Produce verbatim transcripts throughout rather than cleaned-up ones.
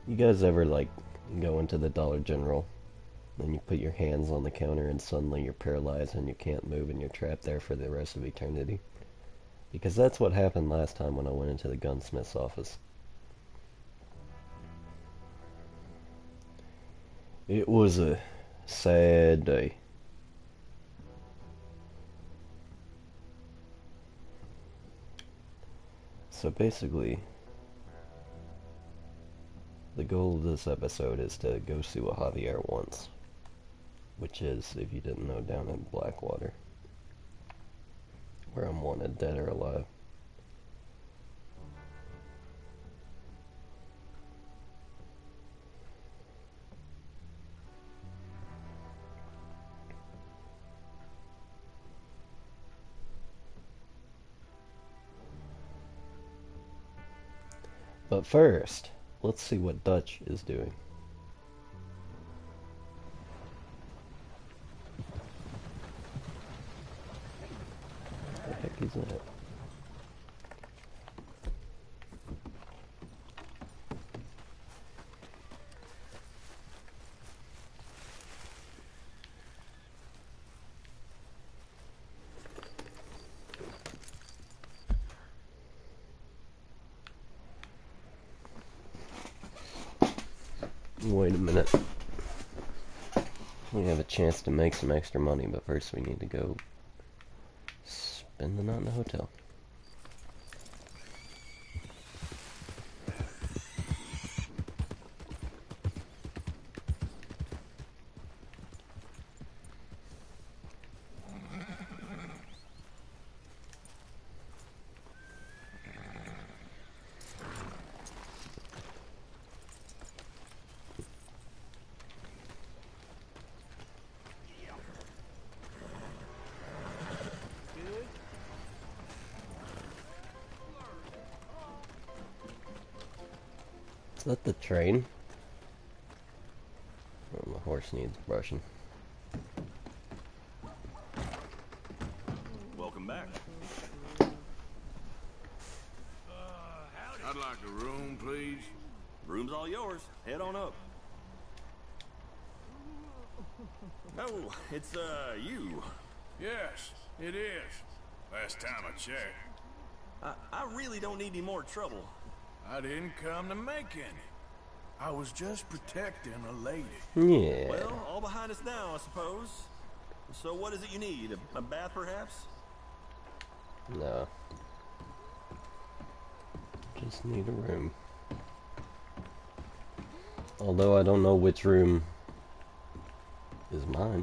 You guys ever, like, go into the Dollar General and you put your hands on the counter and suddenly you're paralyzed and you can't move and you're trapped there for the rest of eternity? Because that's what happened last time when I went into the gunsmith's office. It was a sad day. So basically, the goal of this episode is to go see what Javier wants, which is, if you didn't know, down in Blackwater, where I'm wanted, dead or alive. But first, let's see what Dutch is doing. What the heck is that? Wait a minute. We have a chance to make some extra money, but first we need to go spend the night in the hotel. Is that the train? Oh, my horse needs brushing. Welcome back. I'd like a room, please. Room's all yours. Head on up. Oh, it's, uh, you. Yes, it is. Last time I checked. I, I really don't need any more trouble. I didn't come to make any. I was just protecting a lady. Yeah. Well, all behind us now, I suppose. So what is it you need? A, a bath, perhaps? No. Just need a room. Although I don't know which room is mine.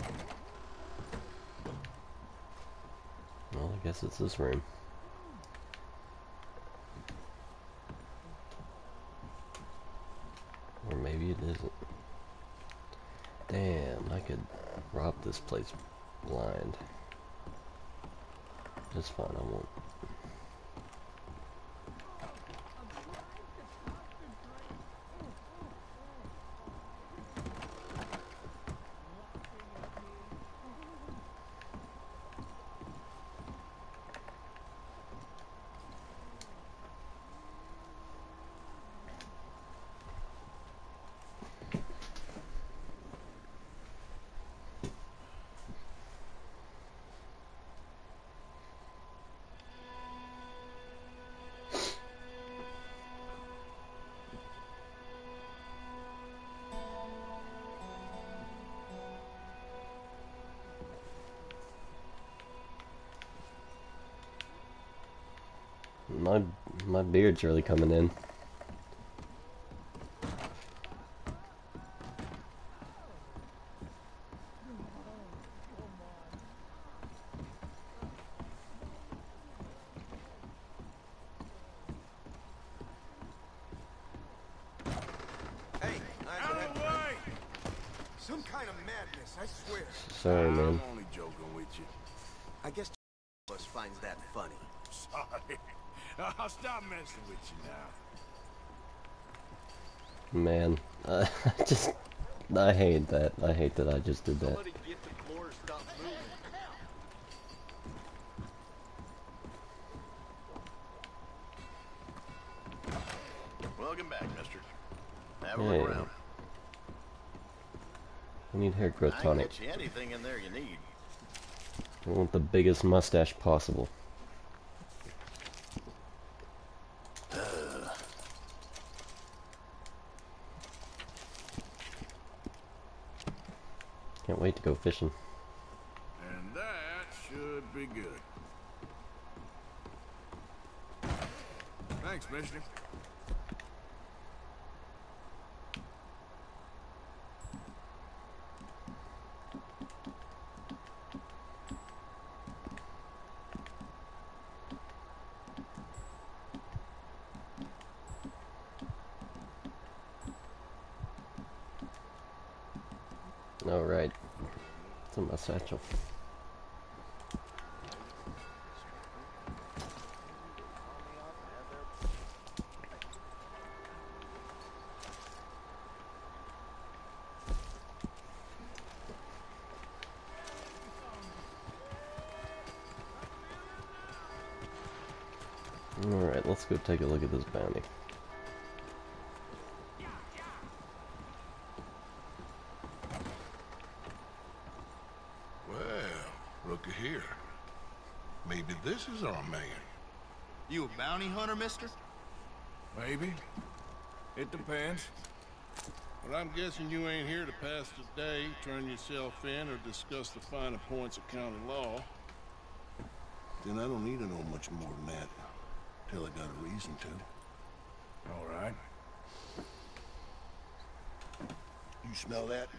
Well, I guess it's this room. Or maybe it isn't. Damn, I could rob this place blind. That's fine, I won't. My my beard's really coming in. Hey, Out of the way! some kind of madness, I swear. Sorry, man. I'm only joking with you. I guess us finds that funny. Sorry. I'll stop messing with you now. Man, uh, I just, I hate that. I hate that I just did that. Somebody get the floor, stop moving. Welcome back, mister. Have a Hey. look around. I need hair growth I can tonic. get you anything in there you need. I want the biggest mustache possible. Can't wait to go fishing. And that should be good. Thanks, mister. Alright. It's in my satchel. Alright, let's go take a look at this bounty. Well, looky here. Maybe this is our man. You a bounty hunter, mister? Maybe. It depends. Well, I'm guessing you ain't here to pass the day, turn yourself in, or discuss the finer points of county law. Then I don't need to know much more than that, till I got a reason to. All right. You smell that?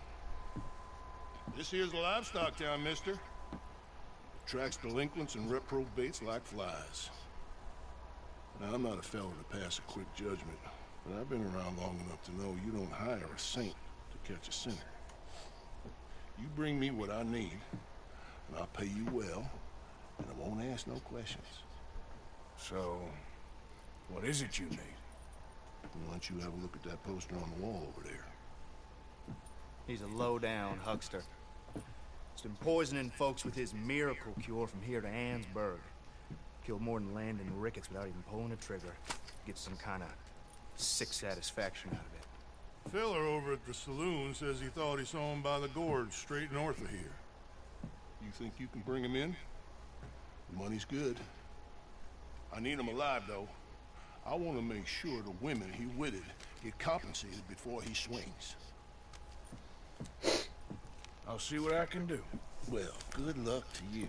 This here's a livestock town, mister. Attracts delinquents and reprobates like flies. Now, I'm not a fellow to pass a quick judgment, but I've been around long enough to know you don't hire a saint to catch a sinner. You bring me what I need, and I'll pay you well, and I won't ask no questions. So, what is it you need? Why don't you have a look at that poster on the wall over there? He's a low-down huckster. He's been poisoning folks with his miracle cure from here to Annesburg. Killed more than Landon Ricketts without even pulling a trigger. Gets some kind of sick satisfaction out of it. Fella over at the saloon says he thought he saw him by the gorge straight north of here. You think you can bring him in? The money's good. I need him alive, though. I want to make sure the women he witted get compensated before he swings. I'll see what I can do. Well, good luck to you.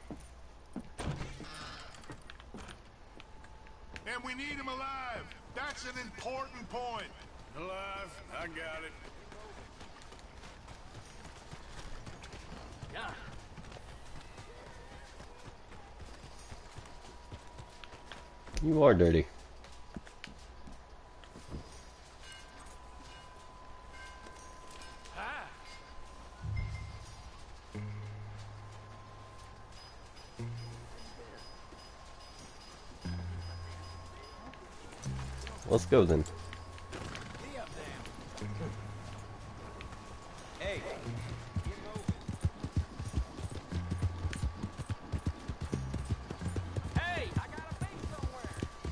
And we need him alive. That's an important point. Alive, I got it. Yeah. You are dirty. Let's go then. Hey. Hey, I got a bait somewhere.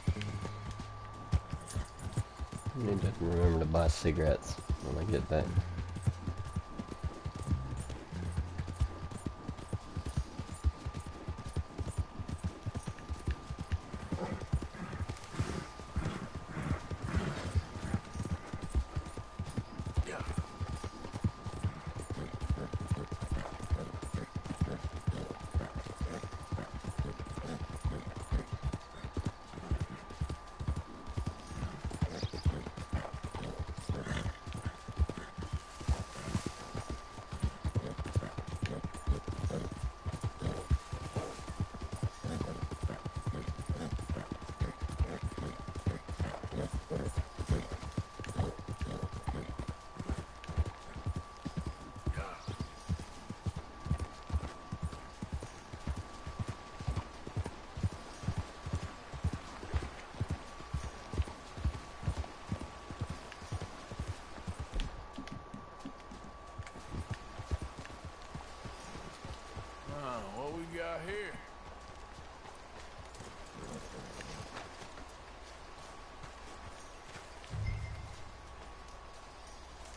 I need to remember to buy cigarettes when I get back.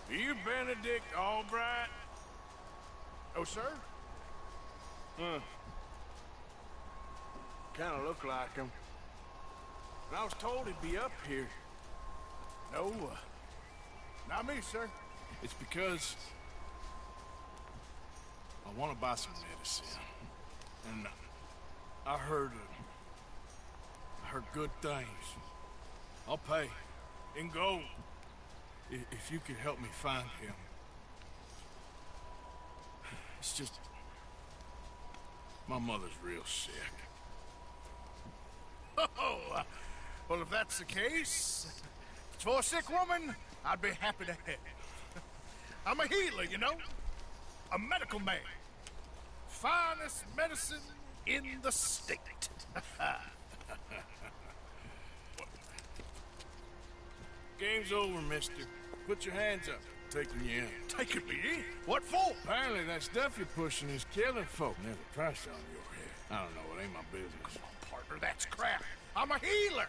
Are you Benedict Albright? Oh, sir? Huh. Kinda look like him. And I was told he'd be up here. No, uh, not me, sir. It's because I want to buy some medicine. And I heard, uh, I heard good things. I'll pay in gold if, if you could help me find him. It's just my mother's real sick. Oh, uh, well, if that's the case, for a sick woman, I'd be happy to help. I'm a healer, you know? A medical man. Finest medicine in the state. Game's over, mister. Put your hands up. Taking you in. Taking me in? What for? Apparently that stuff you're pushing is killing folk. There's a price on your head. I don't know, it ain't my business. Partner, that's crap. I'm a healer.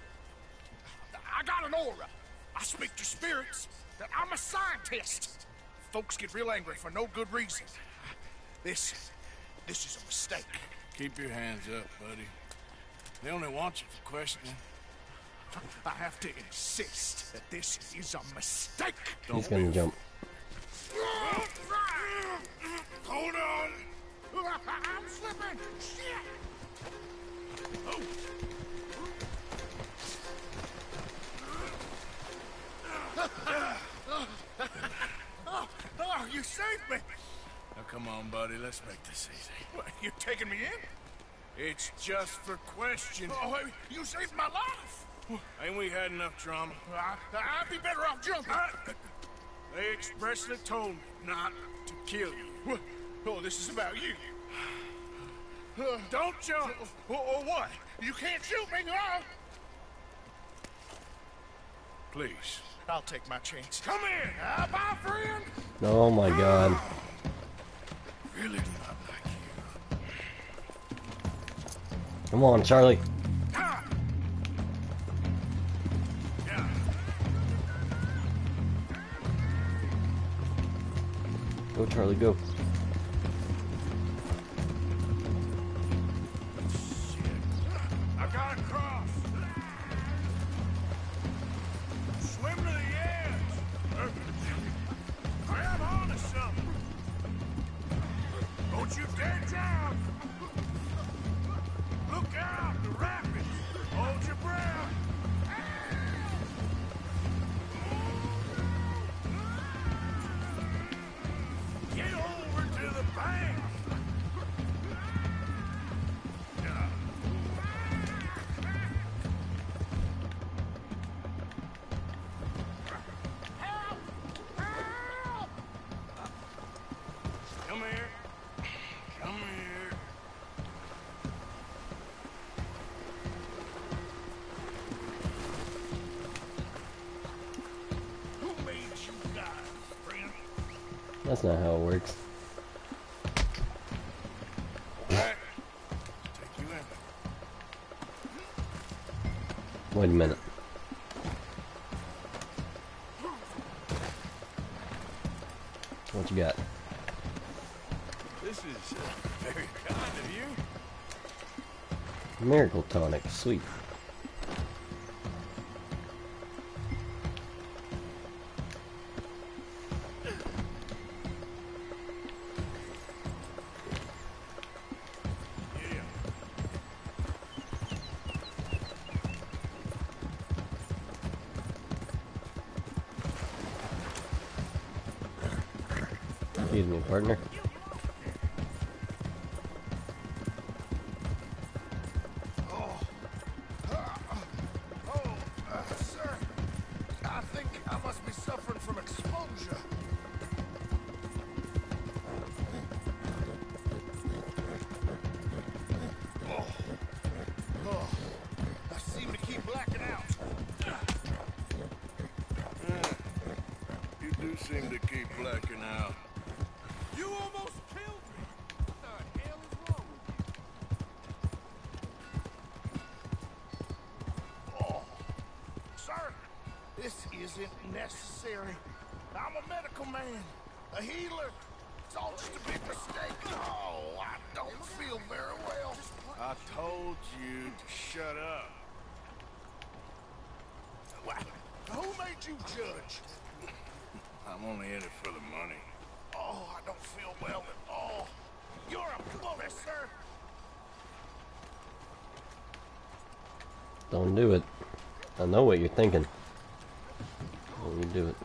I got an aura. I speak to spirits. I'm a scientist. Folks get real angry for no good reason. This, this is a mistake. Keep your hands up, buddy. They only want you for questioning. I have to insist that this is a mistake. He's gonna jump. Hold on. I'm slipping. Shit. Oh. oh, oh, you saved me. Now come on, buddy, let's make this easy. What, you taking me in? It's just for questioning. Oh, you saved my life. Ain't we had enough drama? I, I'd be better off jumping. They expressly told me not to kill you. Oh, this is about you. Don't jump! Or, or what? You can't shoot me, huh? Please. I'll take my chance. Come here! Uh, bye, friend! Oh my god. Really do not like you. Come on, Charlie. Ah. Yeah. Go, Charlie, go. I gotta cross. Swim to the edge. I am on to something. Don't you dare drown. Look out, the rapids. Hold your breath. Get over to the bank. Come here. Come here. Who made you guys, friend? That's not how it works. Back. Take you in. Wait a minute. What you got? This is uh, very kind of you. Miracle tonic, sweet. Excuse me, partner. Oh, uh, sir. I think I must be suffering from exposure. Oh. Oh. I seem to keep blacking out. You do seem to keep blacking out. You almost killed me. What the hell is wrong with you? Oh. Sir, this isn't necessary. I'm a medical man, a healer. It's all just a big mistake. Oh, I don't feel very well. I told you to shut up. What? Who made you judge? I'm only in it for the money. Oh, I don't feel well at all. You're a bully, sir. Don't do it. I know what you're thinking. Don't you do it.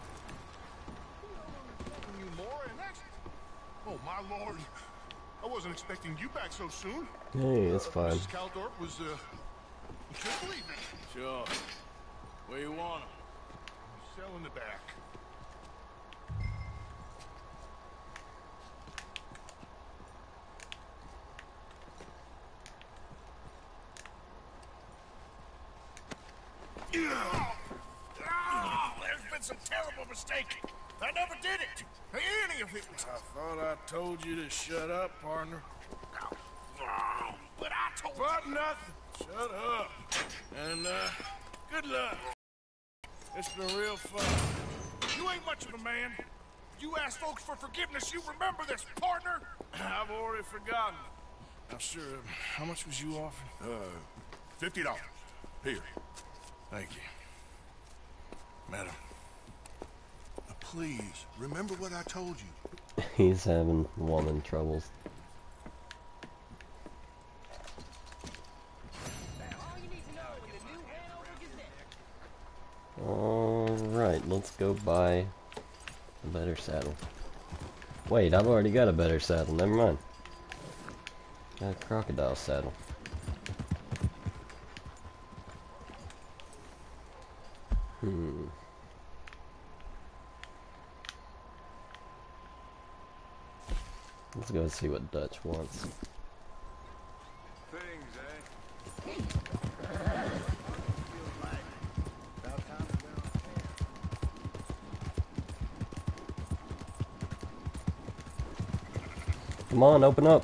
You more and next? Oh, my lord. I wasn't expecting you back so soon. Hey, it's fine. Missus Caldorp was, uh... You couldn't believe it. Sure. Where you want him? Cell in the back. Oh, there's been some terrible mistaking. I never did it. Any of it. I thought I told you to shut up, partner. Oh, but I told you. But nothing. Shut up. And, uh, good luck. It's been real fun. You ain't much of a man. You ask folks for forgiveness, you remember this, partner? I've already forgotten. Now, sure, how much was you offering? Uh, fifty dollars. Here. Thank you. Madam. Now, please, remember what I told you. He's having woman troubles. Alright, let's go buy a better saddle. Wait, I've already got a better saddle, never mind. Got a crocodile saddle. Hmm. Let's go see what Dutch wants. Things, eh? Come on, open up.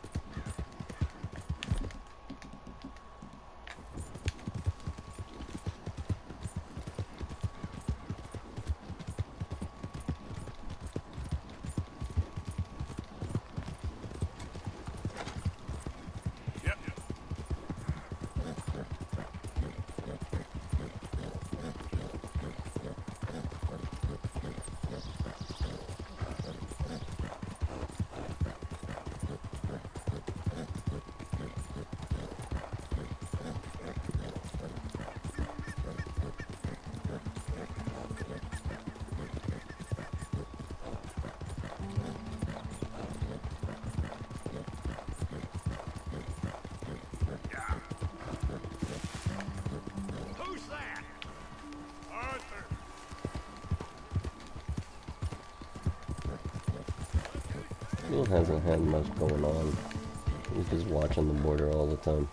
Yep. Who's that? Arthur. Bill hasn't had much going on. He's just watching the border all the time.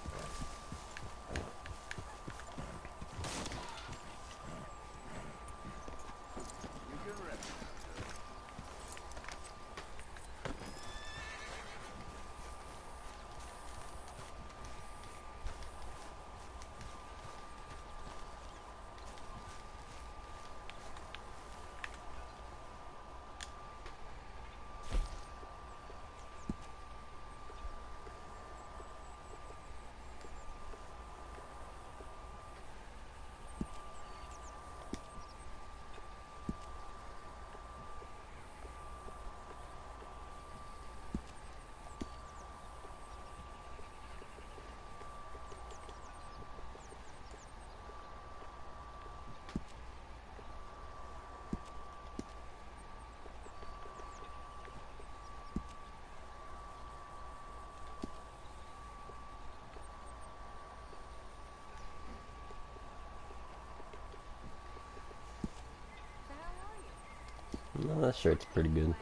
No, that shirt's pretty good.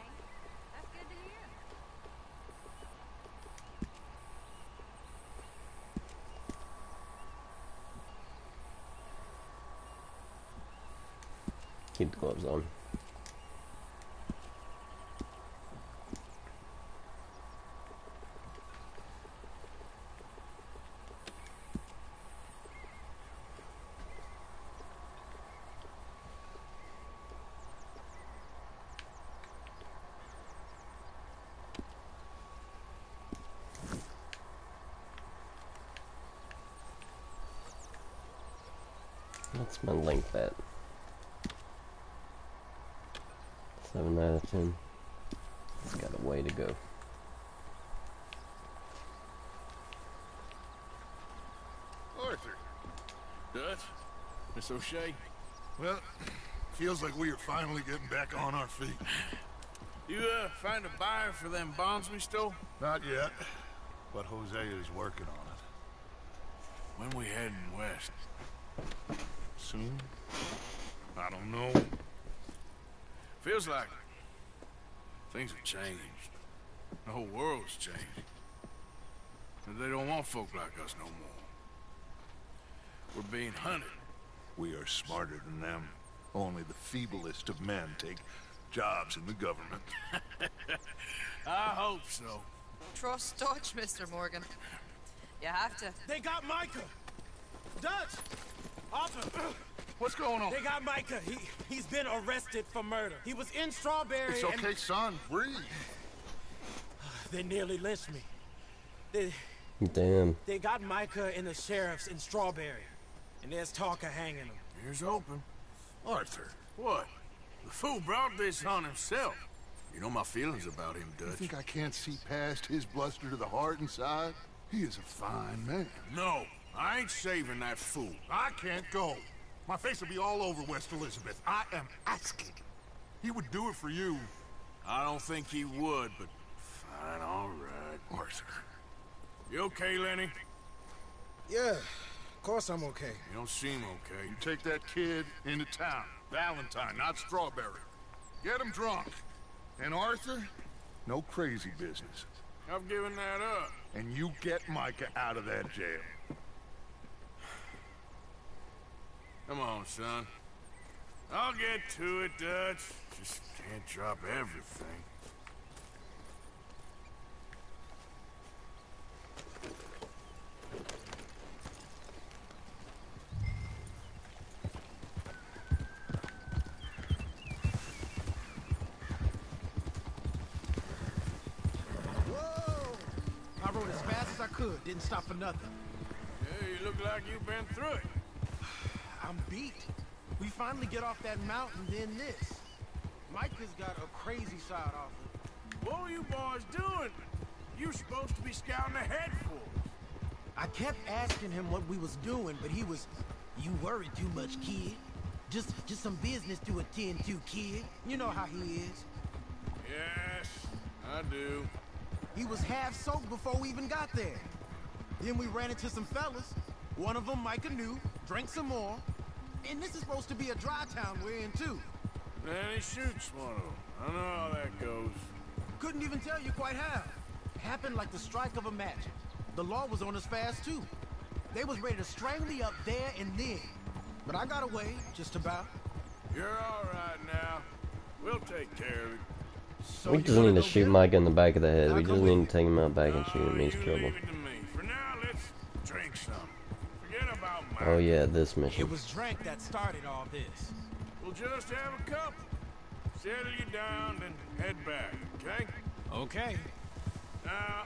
Keep the gloves on. What's my length at? seven out of ten. It's got a way to go. Arthur. Dutch? Miss O'Shea? Well, feels like we are finally getting back on our feet. You, uh, find a buyer for them bonds we stole? Not yet, but Hosea is working on it. When we heading west? Soon? I don't know. Feels like things have changed. The whole world's changed. And they don't want folk like us no more. We're being hunted. We are smarter than them. Only the feeblest of men take jobs in the government. I hope so. Trust Dutch, Mister Morgan. You have to. They got Micah! Dutch! Arthur! What's going on? They got Micah. He, he's been arrested for murder. He was in Strawberry It's okay, and... son. Breathe. They nearly lynched me. They, Damn. they got Micah and the sheriffs in Strawberry. And there's talk of hanging him. Here's hoping. Arthur, what? The fool brought this on himself. You know my feelings about him, You Dutch. think I can't see past his bluster to the heart inside? He is a fine man. No, I ain't saving that fool. I can't go. My face will be all over West Elizabeth. I am asking. He would do it for you. I don't think he would, but fine, all right. Arthur. You okay, Lenny? Yeah, of course I'm okay. You don't seem okay. You take that kid into town. Valentine, not Strawberry. Get him drunk. And Arthur, no crazy business. I've given that up. And you get Micah out of that jail. Come on, son. I'll get to it, Dutch. Just can't drop everything. Whoa! I rode as fast as I could. Didn't stop for nothing. Yeah, you look like you've been through it. I'm beat. We finally get off that mountain, then this. Micah's got a crazy side off it. What were you boys doing? You were supposed to be scouting ahead for us. I kept asking him what we was doing, but he was... You worry too much, kid. Just just some business to attend to, kid. You know how he is. Yes, I do. He was half soaked before we even got there. Then we ran into some fellas. One of them Micah knew, drank some more. And this is supposed to be a dry town we're in, too. Then he shoots one of them. I know how that goes. Couldn't even tell you quite how. Happened like the strike of a match. The law was on us fast, too. They was ready to strangle me up there and then. But I got away, just about. You're all right now. We'll take care of it. So We you just wanna need to go shoot get him? Mike in the back of the head. I'll We come just with need you. to take him out back and shoot him. No, He's you trouble. leave it to me. For now, let's drink some. Forget about my... Oh yeah, this It mission. was drink that started all this. We'll just have a couple. Settle you down, then head back, okay? Okay. Now,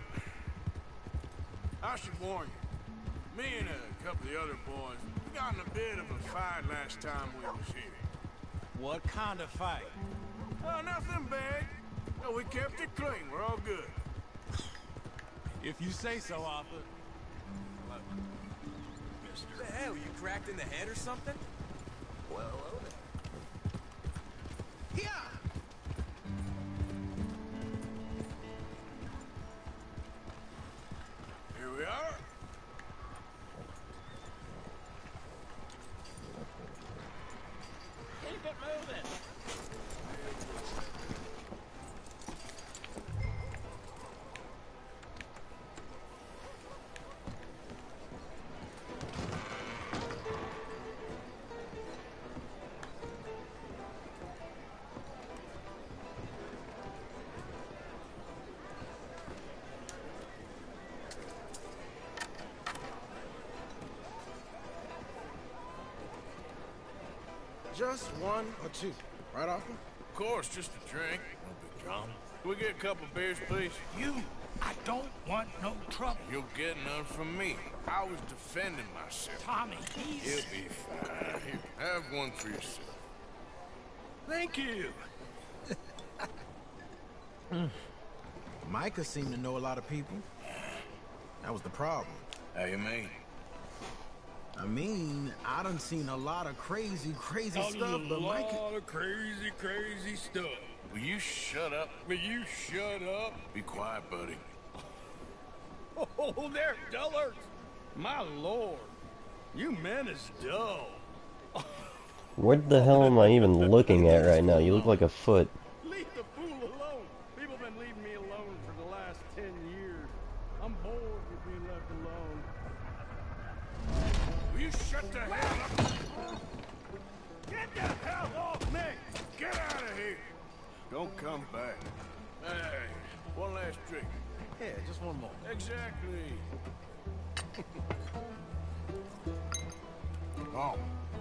I should warn you. Me and a couple of the other boys, we got in a bit of a fight last time we was here. What kind of fight? Oh, nothing bad. No, we kept it clean. We're all good. If you say so, Arthur. What the hell, you cracked in the head or something? Well, hello there. Yeah! Here we are. Keep it moving. Just one or two, right, Arthur? Of course, just a drink. No big drama. Can we get a couple beers, please? You, I don't want no trouble. You'll get none from me. I was defending myself. Tommy, he's... You'll be fine. Here, have one for yourself. Thank you. Micah seemed to know a lot of people. That was the problem. How you mean? I mean, I done seen a lot of crazy, crazy A stuff, but Micah... lot of crazy, crazy stuff. Will you shut up? Will you shut up? Be quiet, buddy. Oh, they're dullards. My lord. You men is dull. What the hell am I even looking at right now? You look like a foot. Leave the fool alone. People have been leaving me alone for the last ten years. I'm bored with being left alone. Will you shut the hell up? Get the hell off me! Get out of here! Don't come back. Hey, one last drink. Yeah, just one more. Exactly. Oh.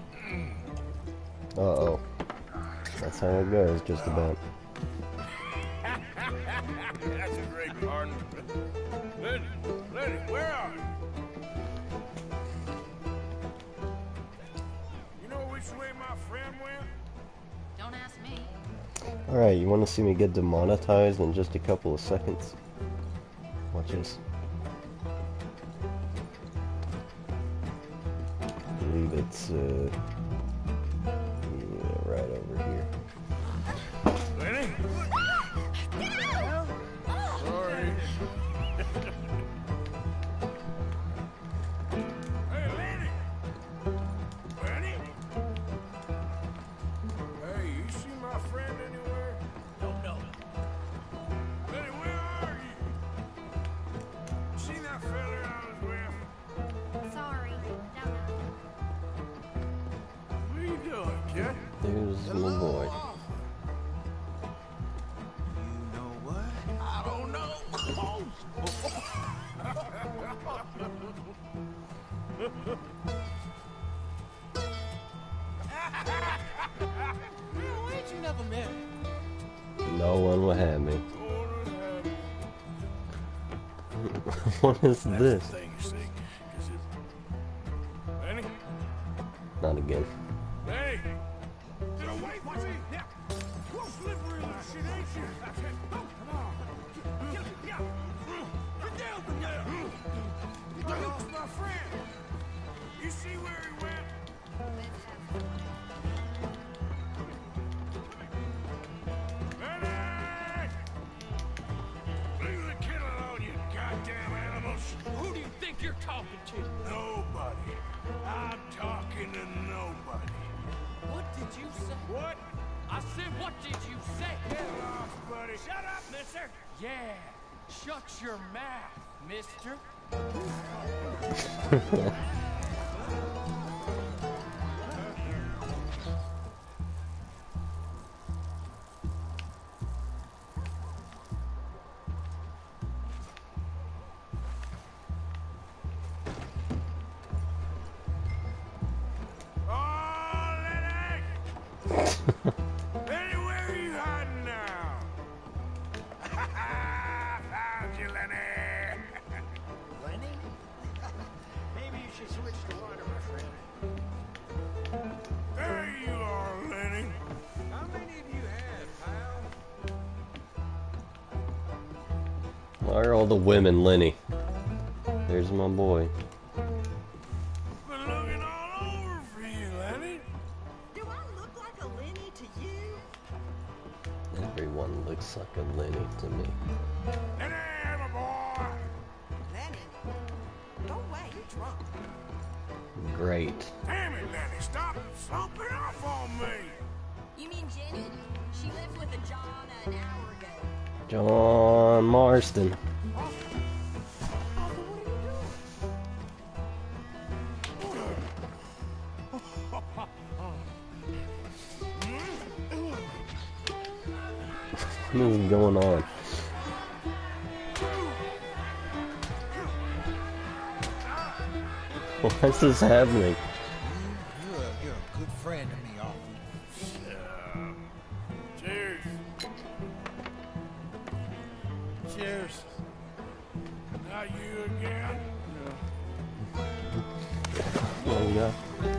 Uh-oh. That's how it goes, just about. That's a great pardon. Lenny, Lenny, where are you? You know which way my friend went? Don't ask me. Alright, you want to see me get demonetized in just a couple of seconds? Watch this. I believe it's, uh... yeah, right over here. Lenny? Sorry. Hey, Lenny! Lenny? Hey, you see my friend anywhere? Don't know. Lenny, where are you? You seen that fella I was with? Sorry, don't know. What are you doing, kid? There's my boy. You know what? I don't know. Why ain't you never met him? No one will have me. What is this? Thing, you see, 'cause it... Lenny? Not again. Lenny! Get away from me! Now! You're slippery like shit, ain't you? That's it. Oh, come on. Get, get, get, get down from there! I lost my friend! You see where he went? Lenny! Leave the kid alone, you goddamn animals! Who do you think you're talking to? Nobody. I'm talking to nobody. What did you say? What? I said, what did you say? Get lost, buddy. Shut up, mister. Yeah, shut your mouth, mister. Oh, Lenny! Lenny, where are you hiding now? Found you, Lenny! Lenny? Maybe you should switch to water, my friend. There you are, Lenny. How many of you had, pal? Why are all the women Lenny? There's my boy. Been looking all over for you, Lenny. Do I look like a Lenny to you? Everyone looks like a Lenny to me. Lenny, my boy. Lenny? Go away, you're drunk. Great. Damn it, Lenny, stop sloping off on me. You mean Jenny? She left with a John an hour ago. John Marston. What is going on? Why is this happening? You're a, you're a good friend to me, Arthur. Cheers. Cheers. Not you again? Oh yeah.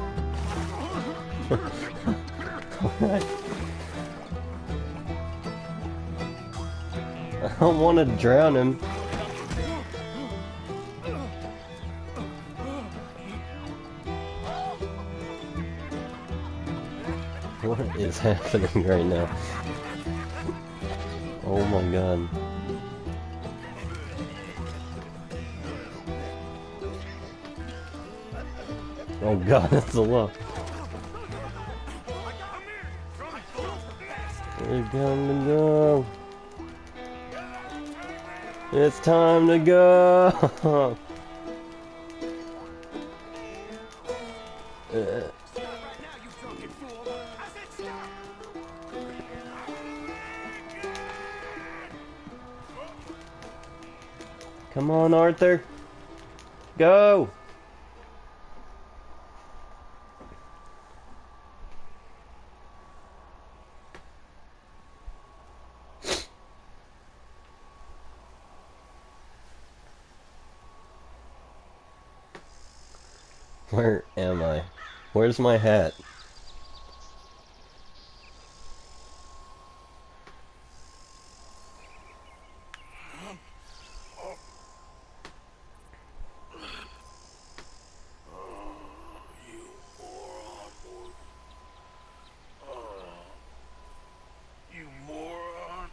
What? I don't want to drown him. What is happening right now? Oh my god. Oh god, that's a lot. We're gonna go. It's time to go. uh. Come on, Arthur. Go. Where am I? Where's my hat? You moron.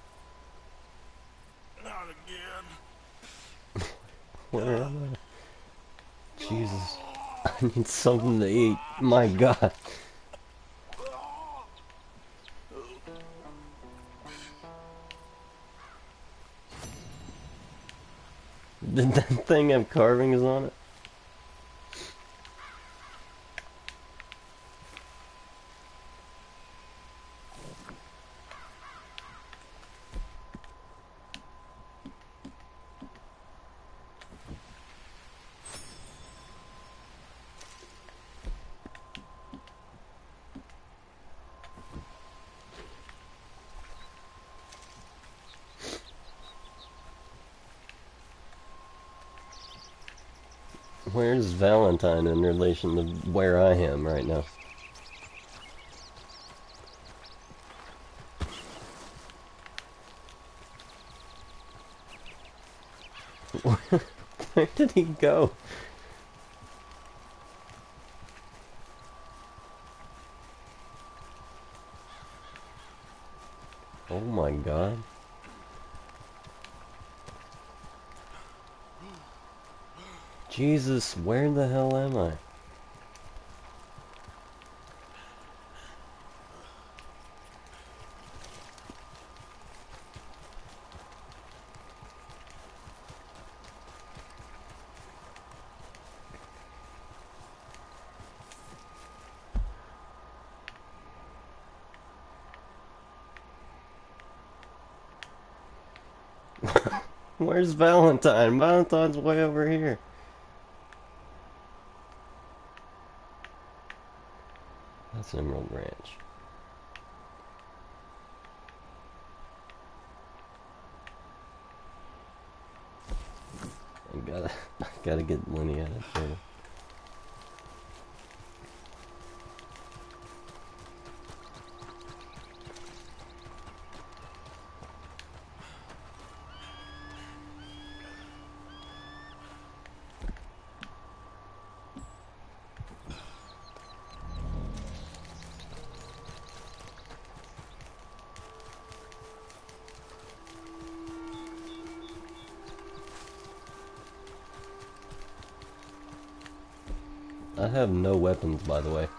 Not again. Where am I? Jesus. I need something to eat. My god. Did that thing have carvings on it? Where's Valentine in relation to where I am right now? Where did he go? Oh my god. Jesus, where the hell am I? Where's Valentine? Valentine's way over here. That's Emerald Ranch. I gotta, I gotta get Lenny out of here. I have no weapons, by the way.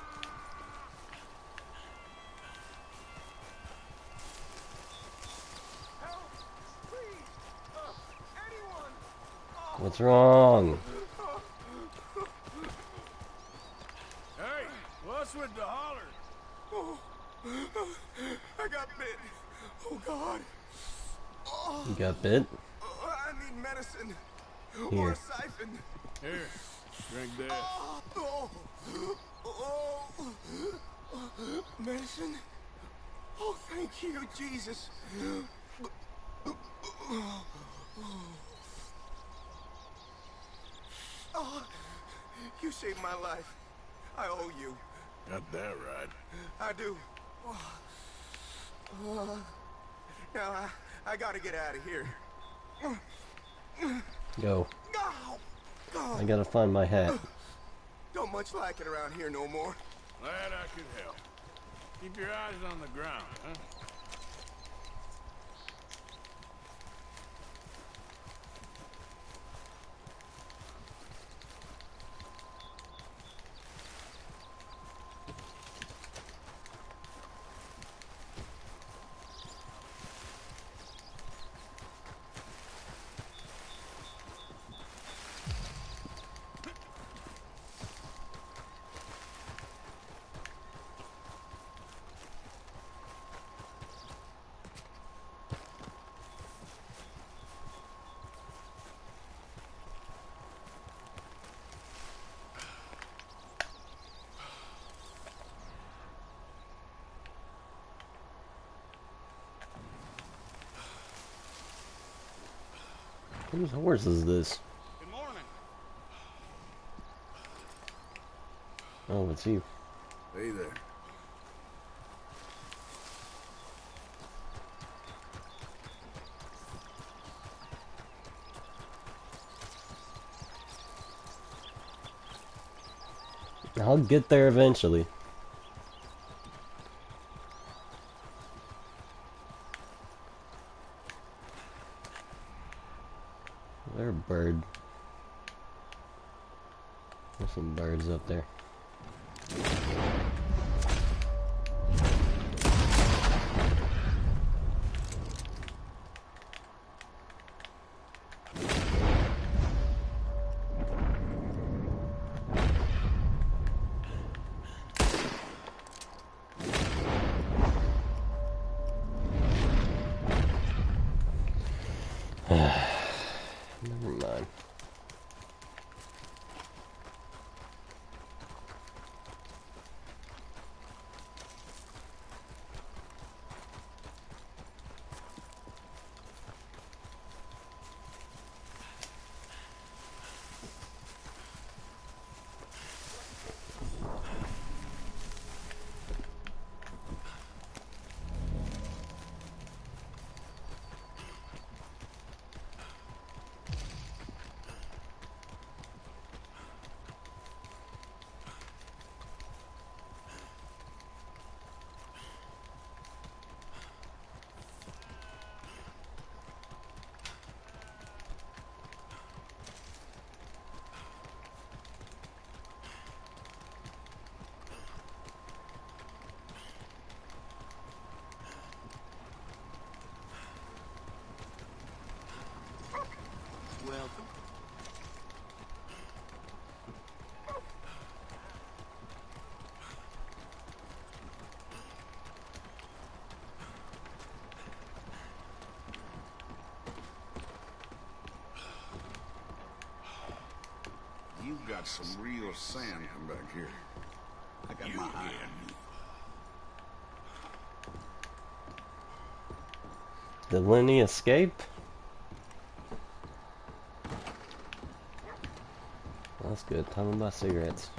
What's wrong? Hey, what's with the holler? Oh, I got bit. Oh God. Oh, You got bit? I need medicine. Here. Or a siphon. Here, drink that. Oh, oh, oh. Medicine? Oh, thank you, Jesus. Oh, you saved my life. I owe you. Got that right. I do. Oh. Oh. Now I, I gotta get out of here. Go. Oh. Oh. I gotta find my hat. Don't much like it around here no more. Glad I could help. Keep your eyes on the ground, huh? Whose horse is this? Good morning. Oh, it's you. Hey there. I'll get there eventually. There's a bird. There's some birds up there. Never mind. Welcome. You got some real sand from back here. I got my eye on you. Did Lenny escape? That's good. Tell him about cigarettes.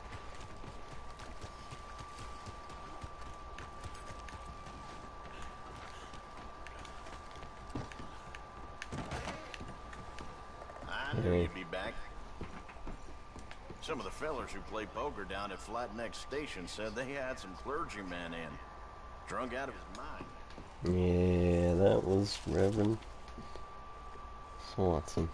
I knew you'd be back. Some of the fellers who play poker down at Flat Neck Station said they had some clergyman in. Drunk out of his mind. Yeah, that was Reverend Swanson.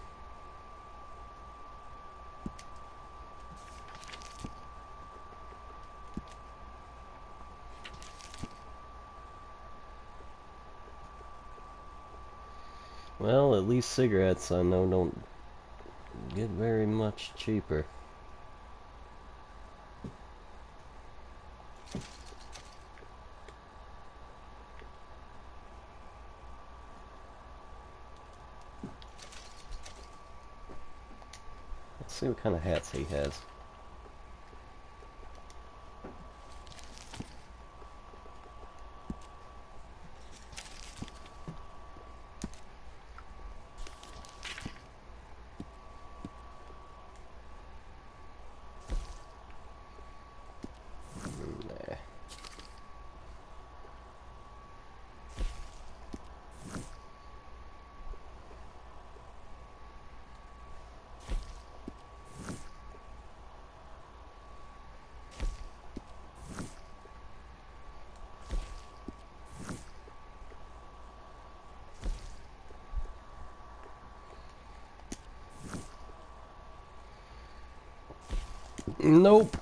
Well, at least cigarettes I know don't get very much cheaper. Let's see what kind of hats he has. Nope.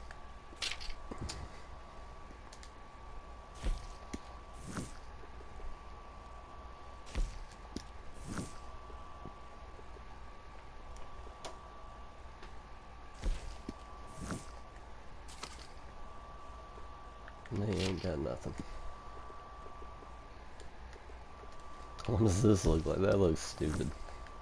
They ain't got nothing. What does this look like? That looks stupid.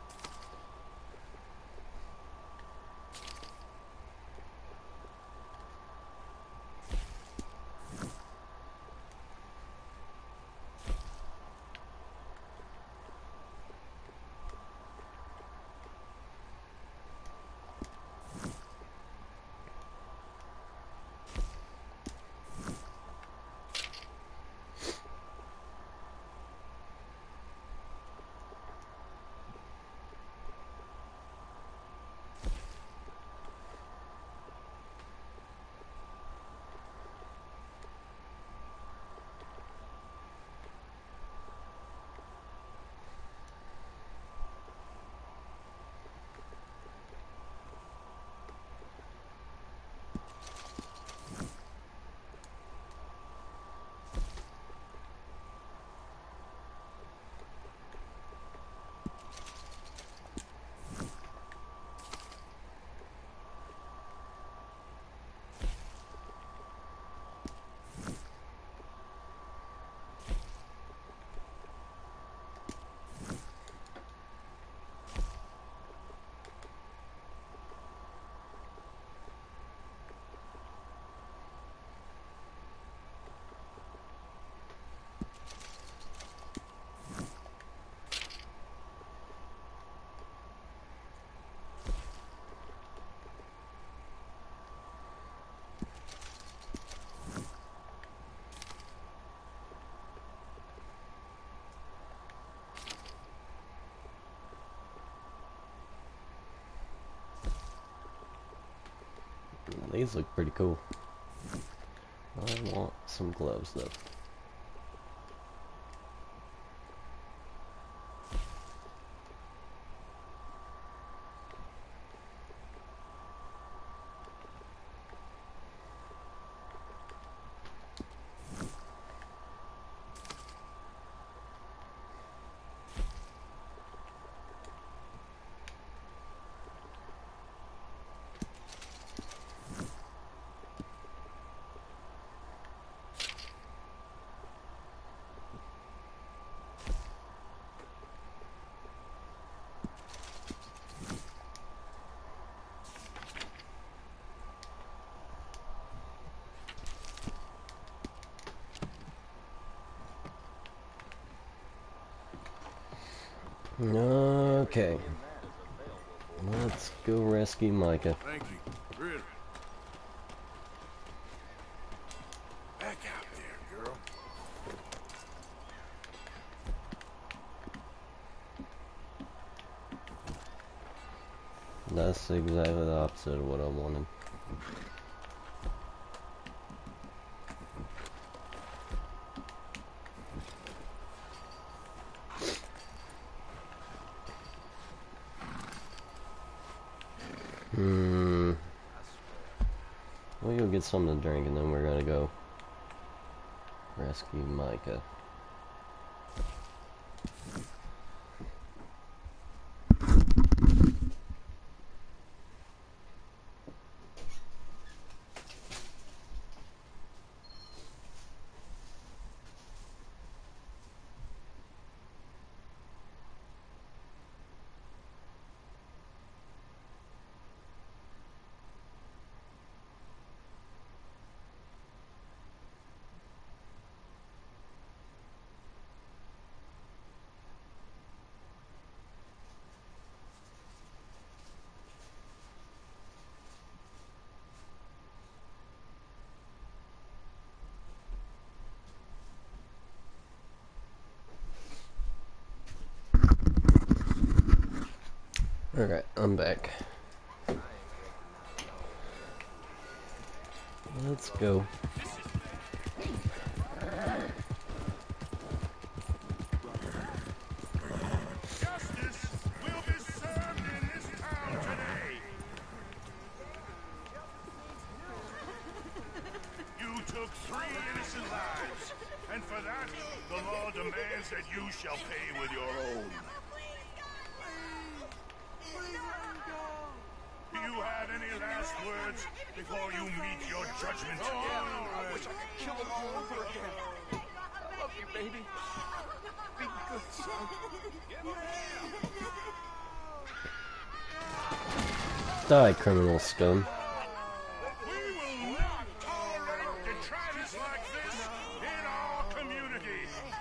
These look pretty cool. I want some gloves though. Okay. Let's go rescue Micah. Thank you. Really. Back out there, girl. That's exactly the opposite of what I wanted. Hmm. We'll go get something to drink and then we're gonna go rescue Micah. Alright, I'm back. Let's go. Justice will be served in this town today. demands that you shall pay with your own. Do you have any last words before you meet your judgment? Oh, I wish I could kill them all over again. I love you, baby. Be good, son. Die, criminal scum. We will not tolerate detritus like this in our community.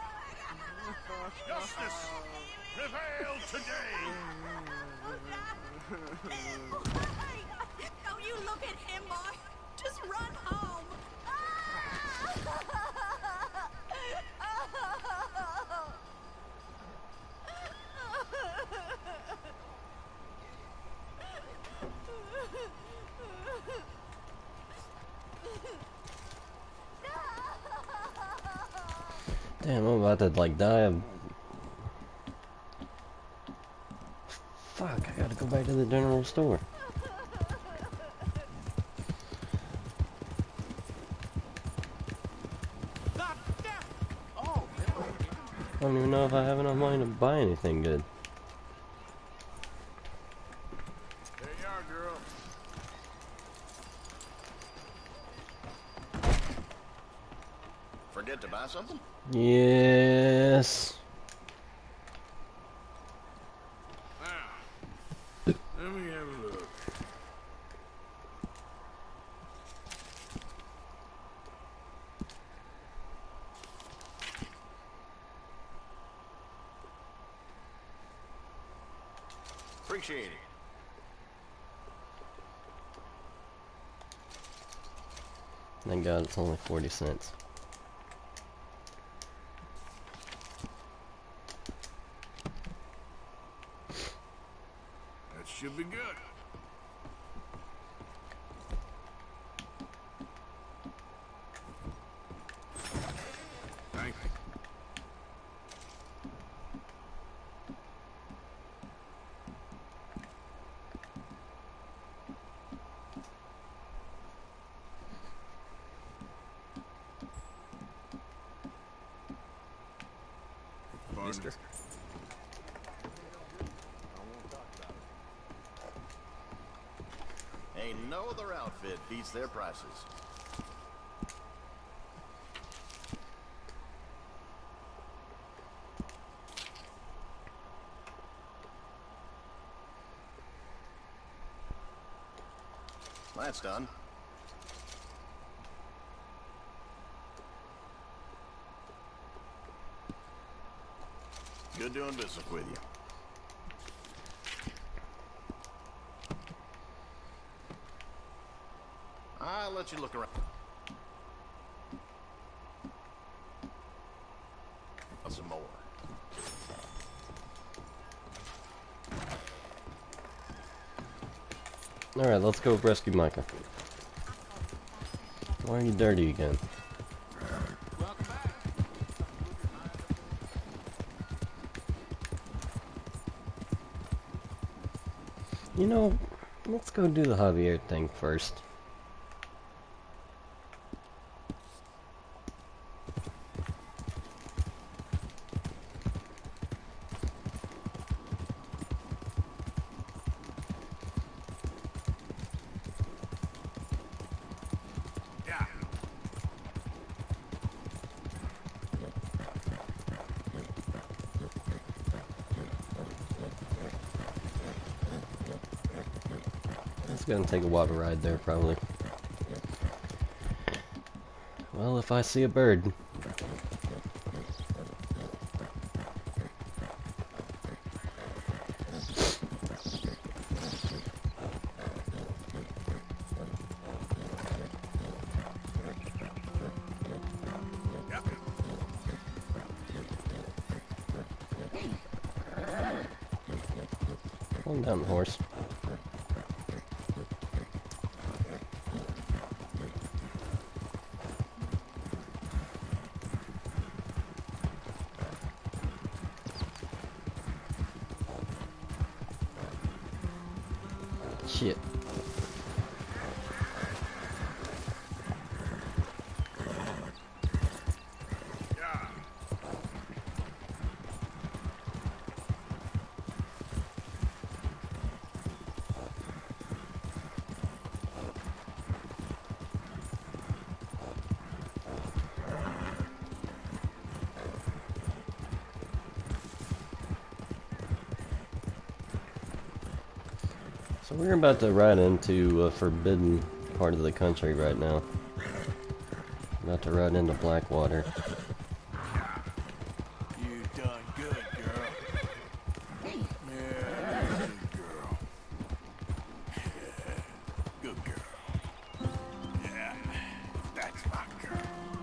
Justice prevail today. Don't you look at him, boy. Just run home. Damn, I'm about to like die of... Fuck, I gotta go back to the general store. I don't even know if I have enough money to buy anything good. There you are, girl. Forget to buy something? Yes. Now, let me have a look. Appreciate it. Thank God it's only forty cents. That should be good. Thank you. Mister. Ain't no other outfit beats their prices. That's done. Good doing business with you. I'll let you look around. Some more. Alright, let's go rescue Micah. Why are you dirty again? You know, let's go do the Javier thing first. It's gonna take a while to ride there, probably. Well, if I see a bird. Calm down, horse. Shit. So we're about to ride into a forbidden part of the country right now. About to ride into Blackwater. You done good, girl. Yeah, good girl. Yeah, good girl. Yeah, that's my girl.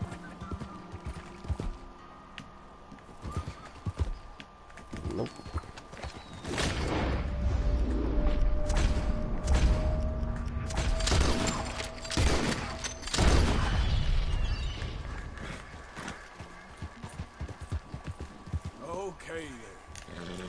Nope. Okay then.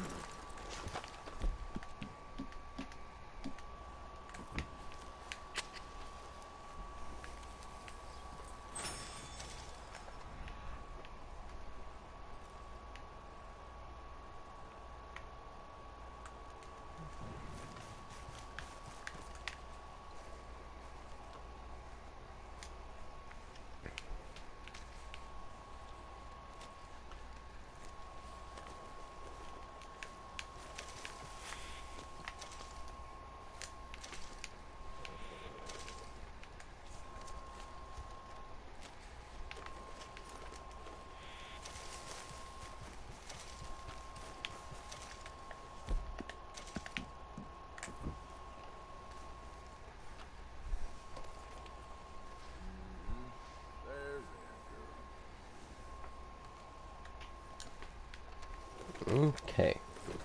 Okay.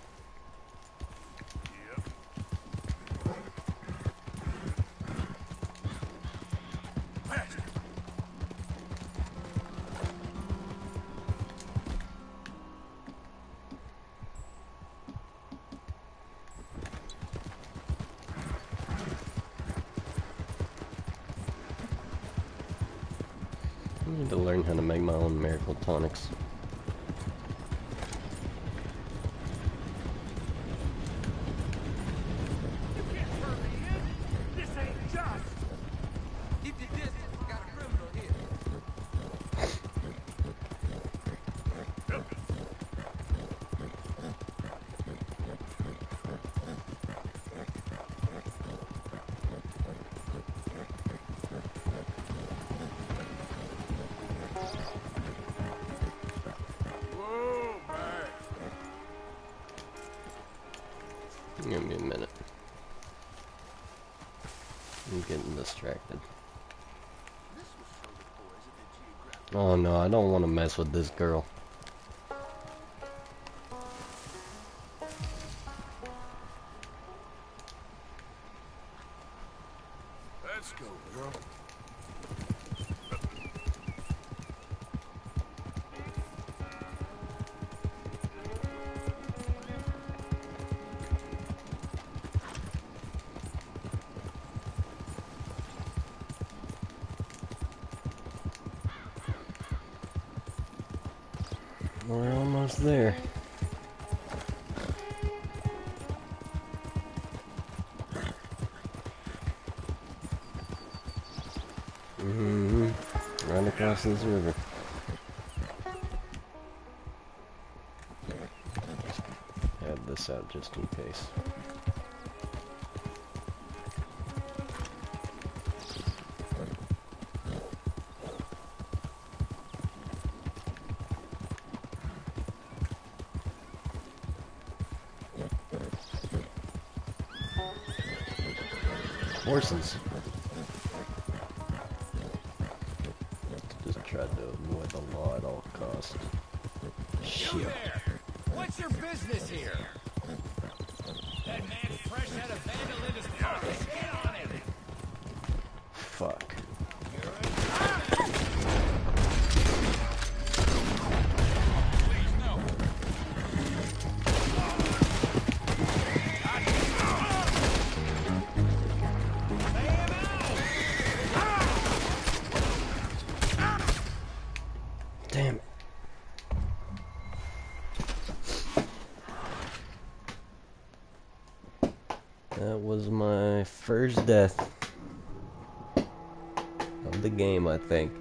I need to learn how to make my own miracle tonics. Give me a minute. I'm getting distracted. Oh no, I don't want to mess with this girl. Let's go, girl. We're almost there. Mm-hmm. Right across this river. Add this out just in case. Horses. Just tried to avoid the law at all costs. Shit. There! What's your business here? That man's fresh out of Vandalism's pockets. Get on him! Fuck. Damn it. That was my first death of the game, I think.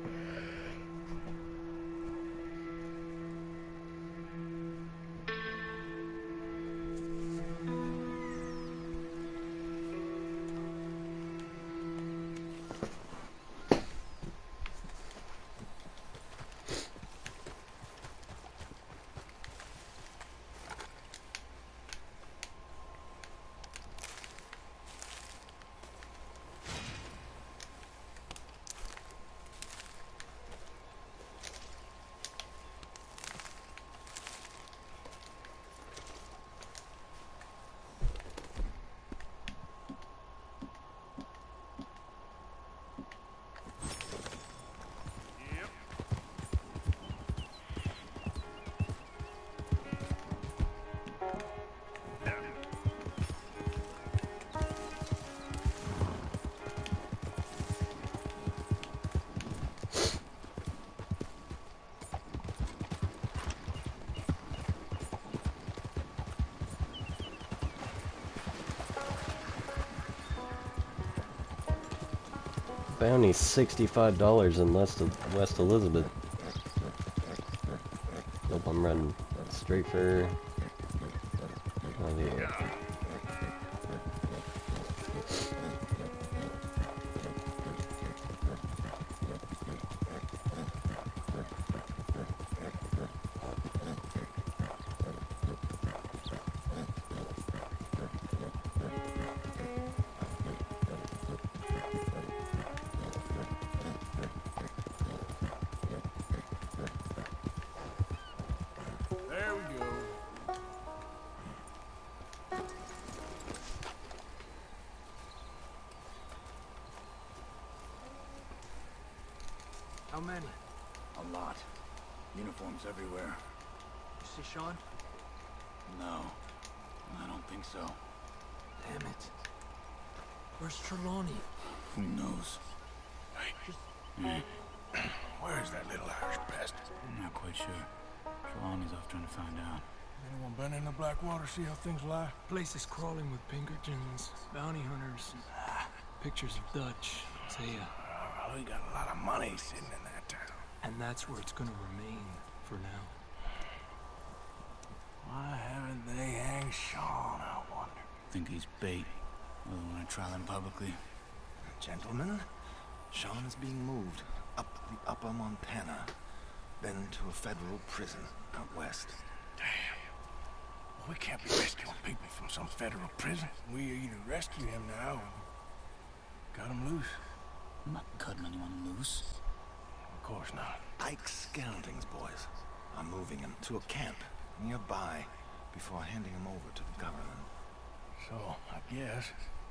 Bounty's sixty-five dollars in West, West Elizabeth. Nope, I'm running straight for Javier. There we go. How many? A lot. Uniforms everywhere. You see Sean? No, I don't think so. Damn it. Where's Trelawney? Who knows? Hey. Where's that little Irish bastard? I'm not quite sure. Trelawney's off trying to find out. Anyone been in the Blackwater, see how things lie? Place is crawling with Pinkertons, bounty hunters, pictures of Dutch, Zaya. Oh, we got a lot of money sitting in that town. And that's where it's gonna remain for now. Why haven't they hanged Sean, I wonder? Think he's bait. Well, they want to trial him publicly. Gentlemen, Sean is being moved up the upper Montana, then to a federal prison out west. Damn. Well, we can't be rescuing people from some federal prison. We either rescue him now or cut him loose. I'm not cutting anyone loose. Of course not. Ike's Skelding's boys are moving him to a camp nearby before handing him over to the government. So, I guess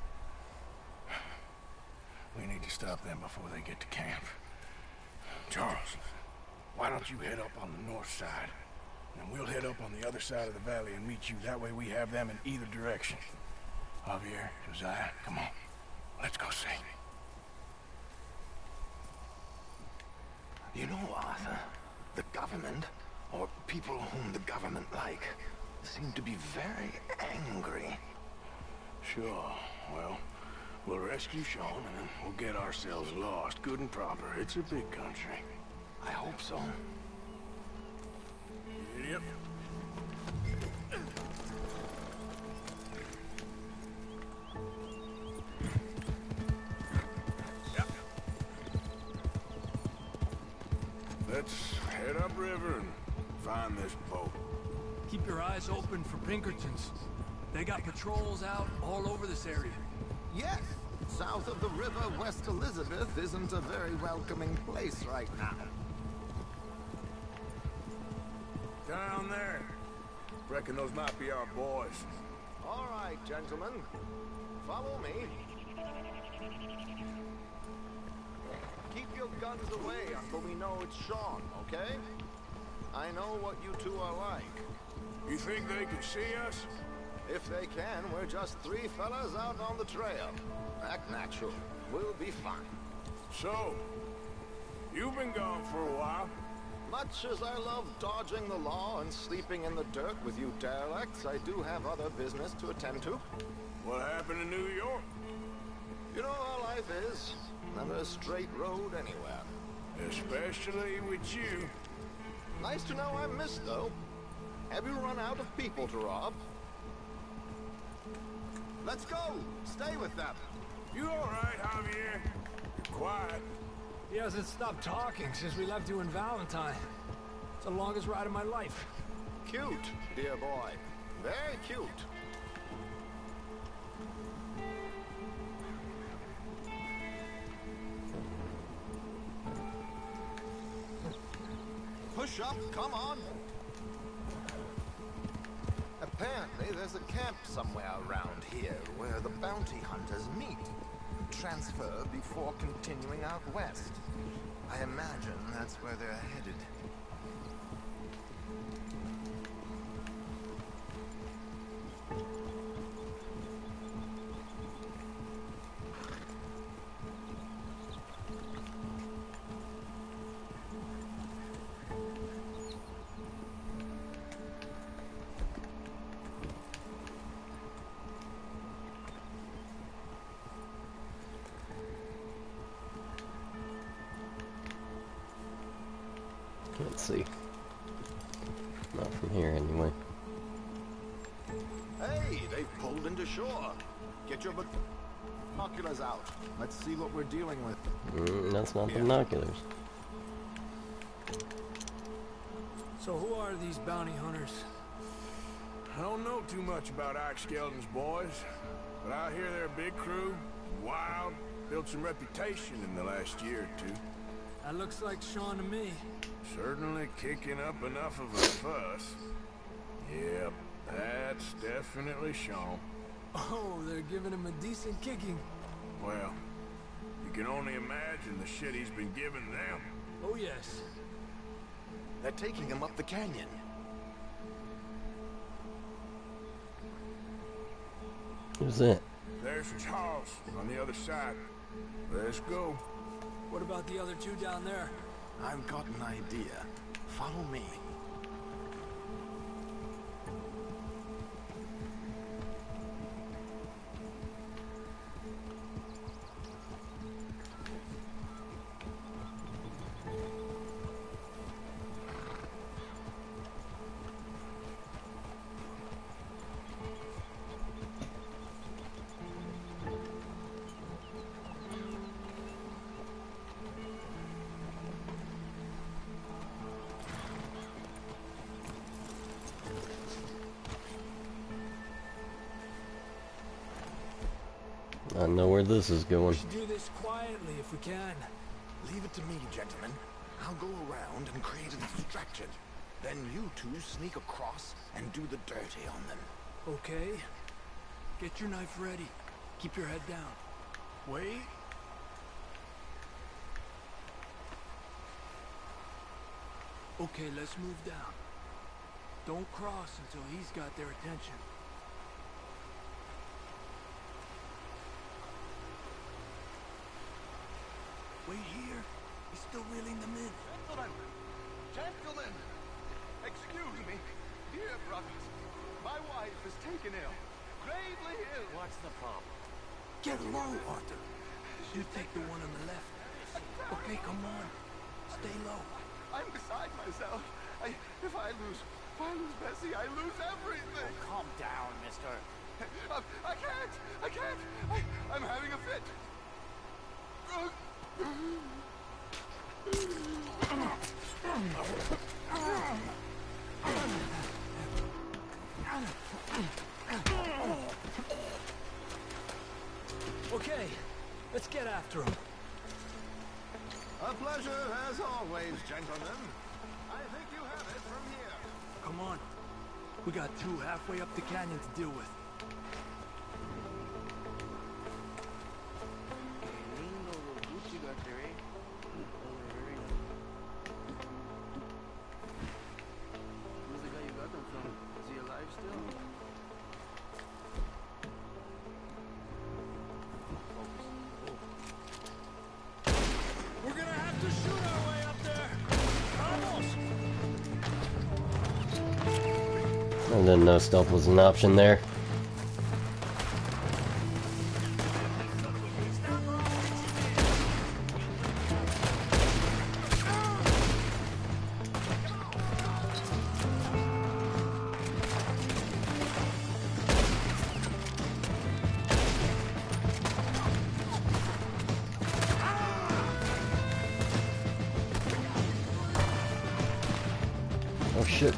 we need to stop them before they get to camp. Charles, why don't you head up on the north side, and we'll head up on the other side of the valley and meet you. That way we have them in either direction. Javier, Josiah, come on. Let's go see. You know, Arthur, the government, or people whom the government like, seem to be very angry. Sure. Well, we'll rescue Sean and then we'll get ourselves lost, good and proper. It's a big country. I hope so. Yep. Let's head upriver and find this boat. Keep your eyes open for Pinkertons. They got patrols out all over this area. Yes, south of the river, West Elizabeth isn't a very welcoming place right now. Down there. Reckon those might be our boys. All right, gentlemen. Follow me. Keep your guns away until we know it's Sean, okay? I know what you two are like. You think they can see us? If they can, we're just three fellas out on the trail. Act natural. We'll be fine. So, you've been gone for a while. Much as I love dodging the law and sleeping in the dirt with you derelicts, I do have other business to attend to. What happened in New York? You know how life is. Never a straight road anywhere. Especially with you. Nice to know I'm missed, though. Have you run out of people to rob? Let's go! Stay with them! You alright, Javier? You're quiet. He hasn't stopped talking since we left you in Valentine. It's the longest ride of my life. Cute, dear boy. Very cute. Push up, come on! Apparently, there's a camp somewhere around here where the bounty hunters meet and transfer before continuing out west. I imagine that's where they're headed. see. Not from here, anyway. Hey, they've pulled into shore. Get your binoculars out. Let's see what we're dealing with. Mm, that's not binoculars. So who are these bounty hunters? I don't know too much about Ike Skeldon's boys, but I hear they're a big crew, wild, built some reputation in the last year or two. That looks like Sean to me. Certainly kicking up enough of a fuss. Yep, that's definitely Sean. Oh, they're giving him a decent kicking. Well, you can only imagine the shit he's been giving them. Oh, yes. They're taking him up the canyon. Who's that? There's Charles on the other side. Let's go. What about the other two down there? I've got an idea. Follow me. I know where this is going. We should do this quietly if we can. Leave it to me, gentlemen. I'll go around and create a distraction. Then you two sneak across and do the dirty on them. Okay. Get your knife ready. Keep your head down. Wait. Okay, let's move down. Don't cross until he's got their attention. Wait here. He's still reeling them in. Gentlemen! Gentlemen! Excuse me. Dear brothers, my wife is taken ill. Gravely ill. What's the problem? Get low, Arthur. You take the one on the left. Okay, come on. Stay low. I'm beside myself. I, if I lose, if I lose Bessie, I lose everything. Oh, calm down, mister. I, I can't. I can't. I, I'm having a fit. Okay, let's get after him. A pleasure, as always, gentlemen. I think you have it from here. Come on. We got two halfway up the canyon to deal with. I didn't know stealth was an option there. Oh shit.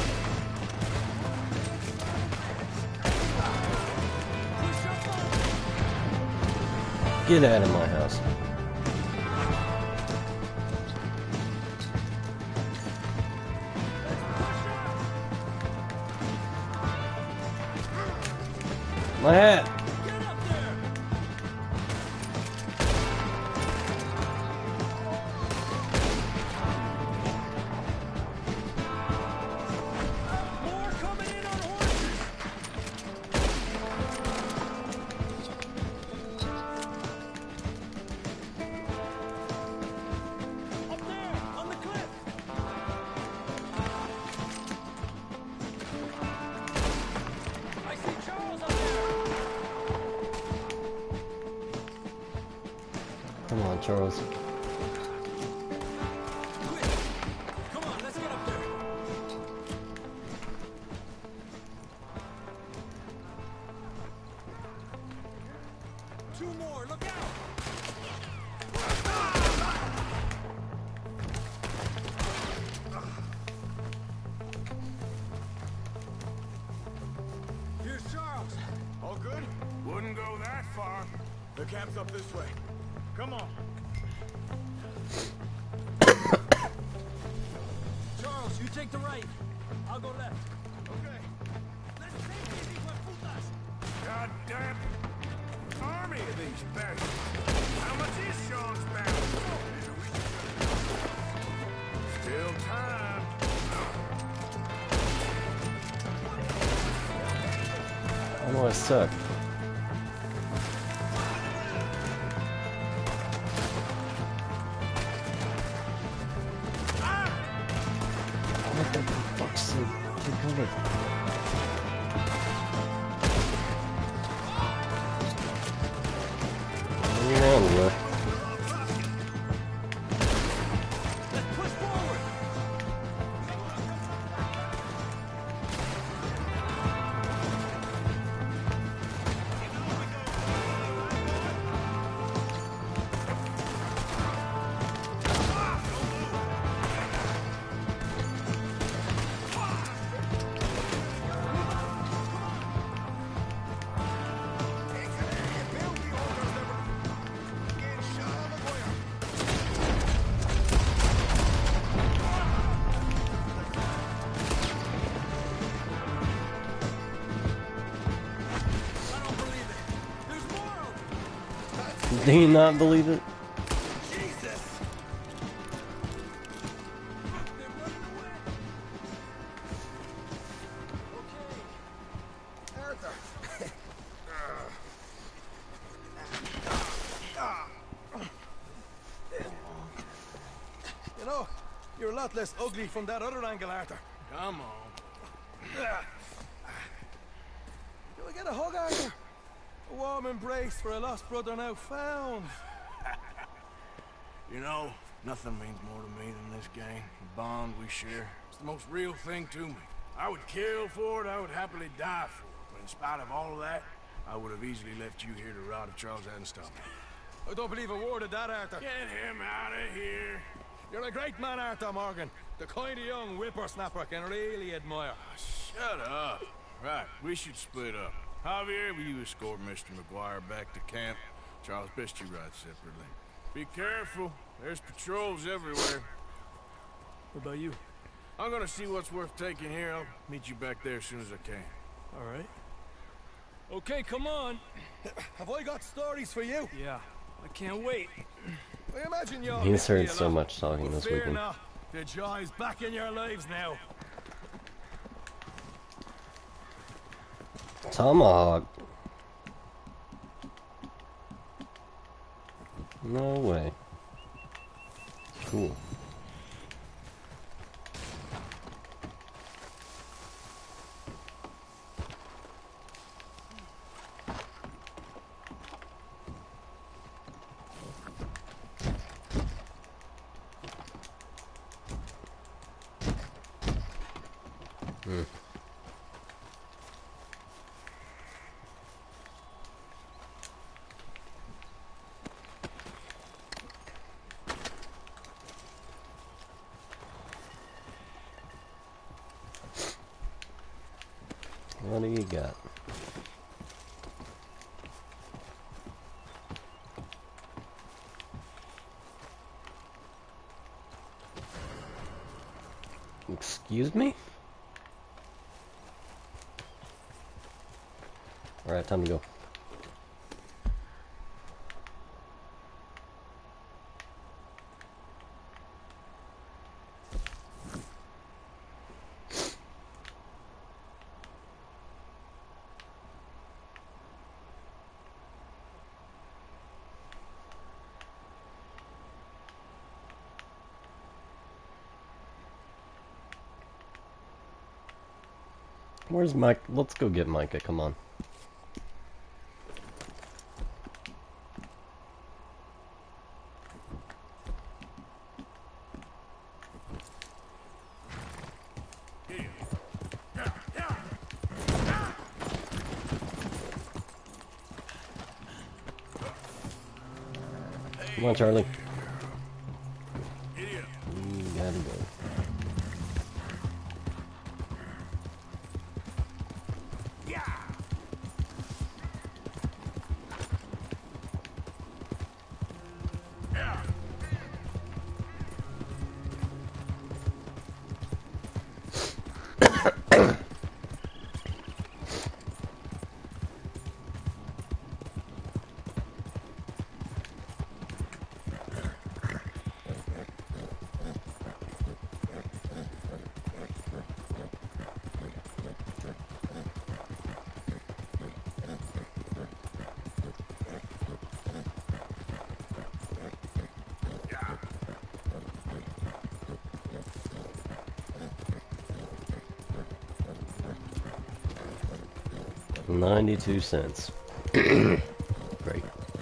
Get out of my house. My hat. Come on, Charles. Come on, let's get far. The camp's up this way. Come on. Charles, you take the right. I'll go left. Okay. Let's take these putas. God damn army of these bastards. How much is Sean's bounty? Still time. I know I suck. What the fuck's sake? Take cover. What are you on with? Do you not believe it? You know, you're a lot less ugly from that other angle, Arthur. Come on. Do I get a hug, Arthur? A warm embrace for a lost brother now found. You know, nothing means more to me than this gang, the bond we share. It's the most real thing to me. I would kill for it, I would happily die for it. But in spite of all of that, I would have easily left you here to rot if Charles hadn't stopped me. I don't believe a word of that, Arthur. Get him out of here. You're a great man, Arthur Morgan. The kind of young whippersnapper I can really admire. Oh, shut up. Right, we should split up. Javier, will you escort Mister McGuire back to camp? Charles, best you ride separately. Be careful. There's patrols everywhere. What about you? I'm gonna see what's worth taking here. I'll meet you back there as soon as I can. All right. Okay, come on. Have I got stories for you? Yeah, I can't wait. I imagine you're He's heard so much talking this fear weekend. not. The joy's back in your lives now. Tomahawk. No way. Cool. Hmm. What do you got? Excuse me? Alright, time to go. Where's Mike? Let's go get Micah, come on. Come on, Charlie. We gotta go. ninety-two cents. Great.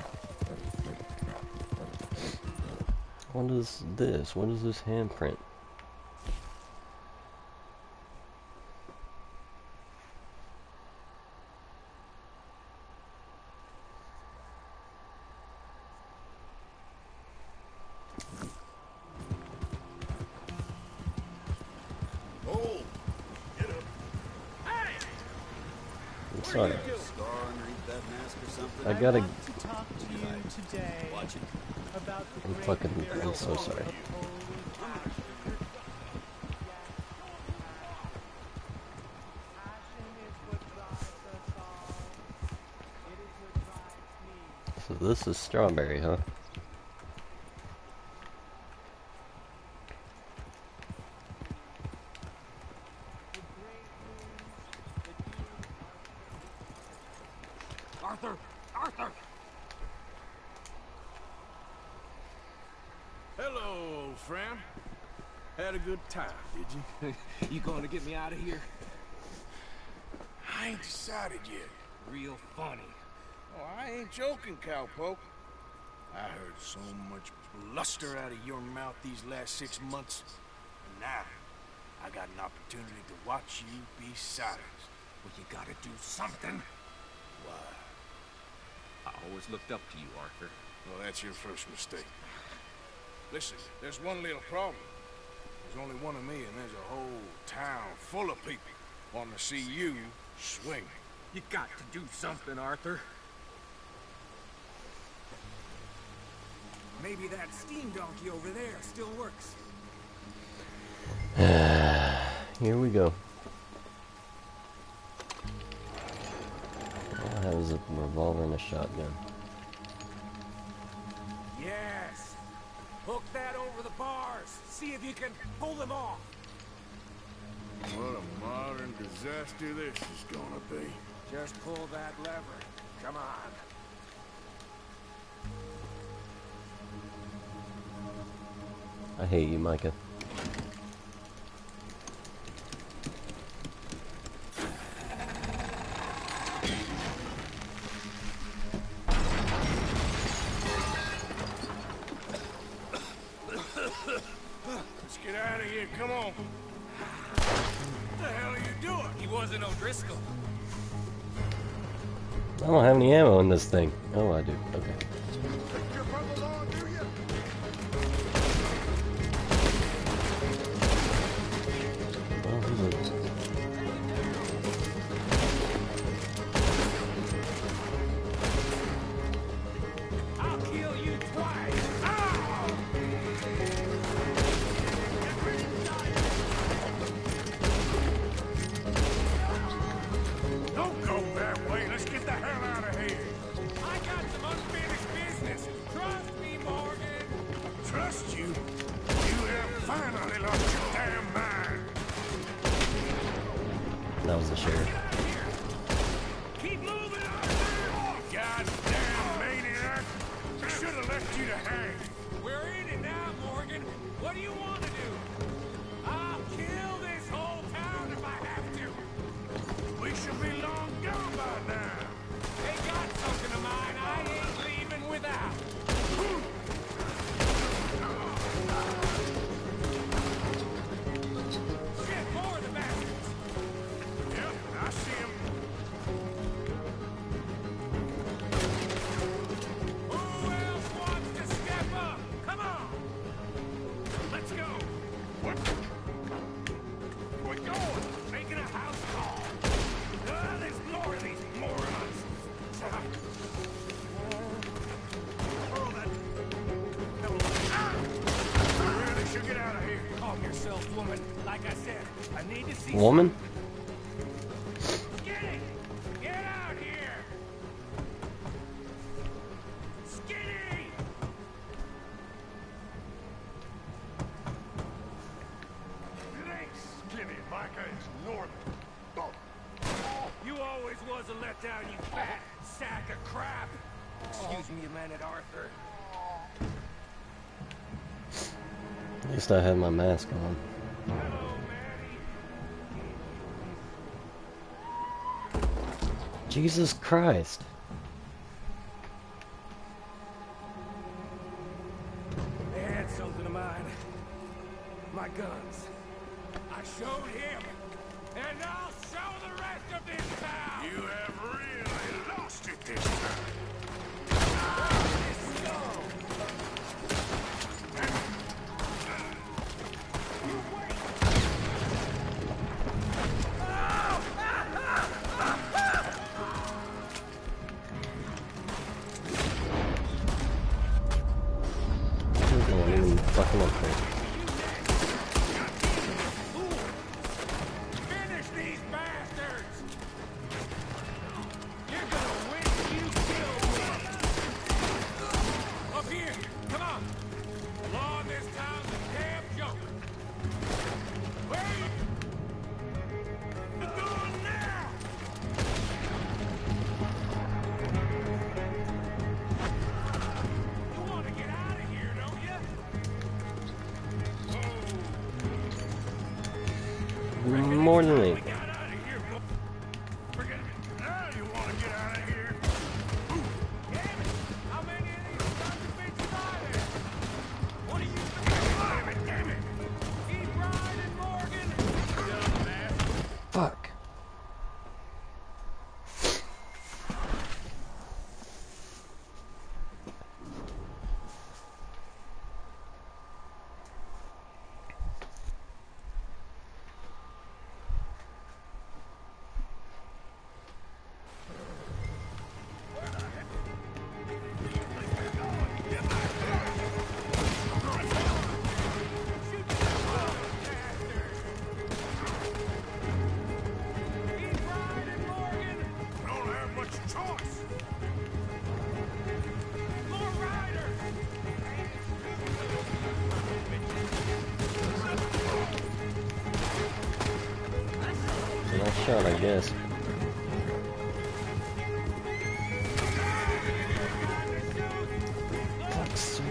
What is this? What is this handprint? I'm sorry. I gotta. I'm fucking. I'm so sorry. So this is strawberry, huh? Arthur! Arthur! Hello, old friend. Had a good time, did you? You going to get me out of here? I ain't decided yet. Real funny. Oh, I ain't joking, cowpoke. I heard so much bluster out of your mouth these last six months. And now, I got an opportunity to watch you be silenced. Well, you gotta do something. Why? I always looked up to you, Arthur. Well, that's your first mistake. Listen, there's one little problem. There's only one of me, and there's a whole town full of people wanting to see you swing. You got to do something, Arthur. Maybe that steam donkey over there still works. Here we go. All I have is a revolver and a shotgun. Yes! Hook that over the bars. See if you can pull them off. What a modern disaster this is gonna be. Just pull that lever. Come on. I hate you, Micah. Let's get out of here, come on. What the hell are you doing? He wasn't O'Driscoll. I don't have any ammo in this thing. Oh, I do. Okay. Well, he's a... I'll kill you twice. Ow! Don't go that way. Let's get the hell out of here. I got some unfinished business. Trust me, Morgan. Trust you? You have finally lost your damn mind. That was the sheriff. Keep moving, Arthur! Goddamn maniac! I should have left you to hang. We're in it now, Morgan. What do you want to do? I'll kill this whole town if I have to. We should be long gone by now. They got something of mine I ain't leaving without. Shit, more of the bastards. Yep, I see him. Who else wants to step up? Come on. Let's go. What? Where we going? Making a house call. Ah, there's more of these morons. Oh, that... Ah! We really should get out of here. Calm yourself, woman. Like I said, I need to see... Woman? Get it! Get out here! Skinny! It ain't Skinny, Micah. It's Northern. Oh. You always was a letdown, you fat sack of crap! Excuse me a minute, Arthur. At least I have my mask on. Hello, Maddie. Jesus Christ. They had something of mine. My guns. I showed him, and I'll show the rest of this town! You have really lost it this time. Fucking up there. Finish these bastards! You're gonna win if you kill one! Up here! Come on! Law in this town's a damn joke! Where are you? You're going now! You want to get out of here, don't you? More than me. Fuck. Nice shot, I guess. Fuck's sake.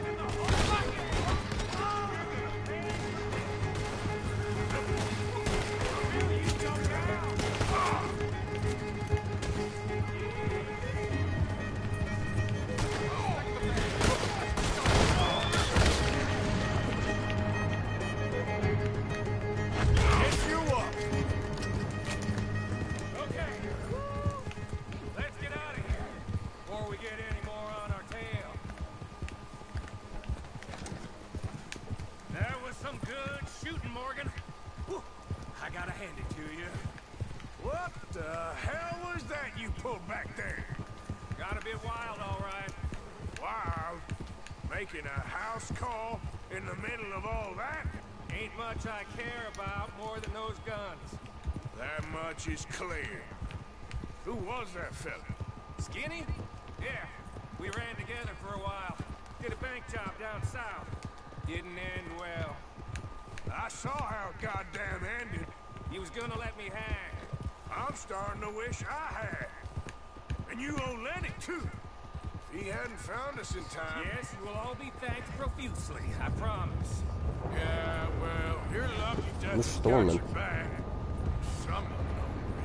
Making a house call in the middle of all that? Ain't much I care about more than those guns. That much is clear. Who was that fella? Skinny? Yeah, we ran together for a while. Did a bank job down south. Didn't end well. I saw how it goddamn ended. He was gonna let me hang. I'm starting to wish I had. And you owe Lenny, too. He hadn't found us in time. Yes, you will all be thanked profusely, I promise. Yeah, well, you're lucky Dutch This got Stormin. your back. Some unknown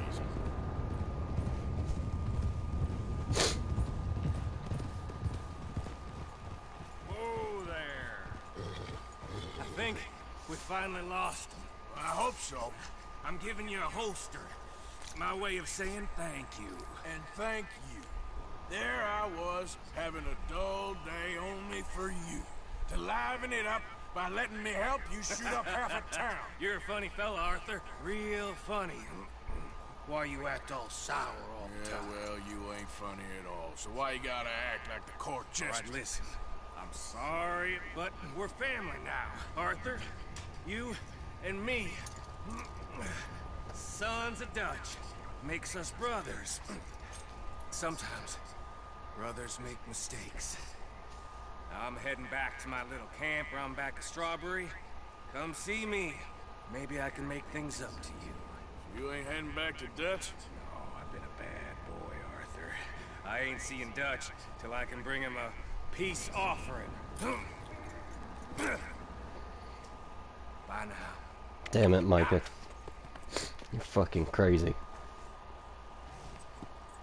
reason. Whoa there. I think we finally lost him. I hope so. I'm giving you a holster. My way of saying thank you. And thank you. There I was, having a dull day only for you. To liven it up by letting me help you shoot up half a town. You're a funny fella, Arthur. Real funny. Why you act all sour all the Yeah, time? well, you ain't funny at all. So why you gotta act like the court All jester? right, listen. I'm sorry, but we're family now. Arthur, you and me. Sons of Dutch. Makes us brothers. Sometimes brothers make mistakes. Now I'm heading back to my little camp around back of Strawberry. Come see me. Maybe I can make things up to you. You ain't heading back to Dutch? No, I've been a bad boy, Arthur. I ain't seeing Dutch till I can bring him a peace offering. Bye now. Damn it, Micah. You're fucking crazy.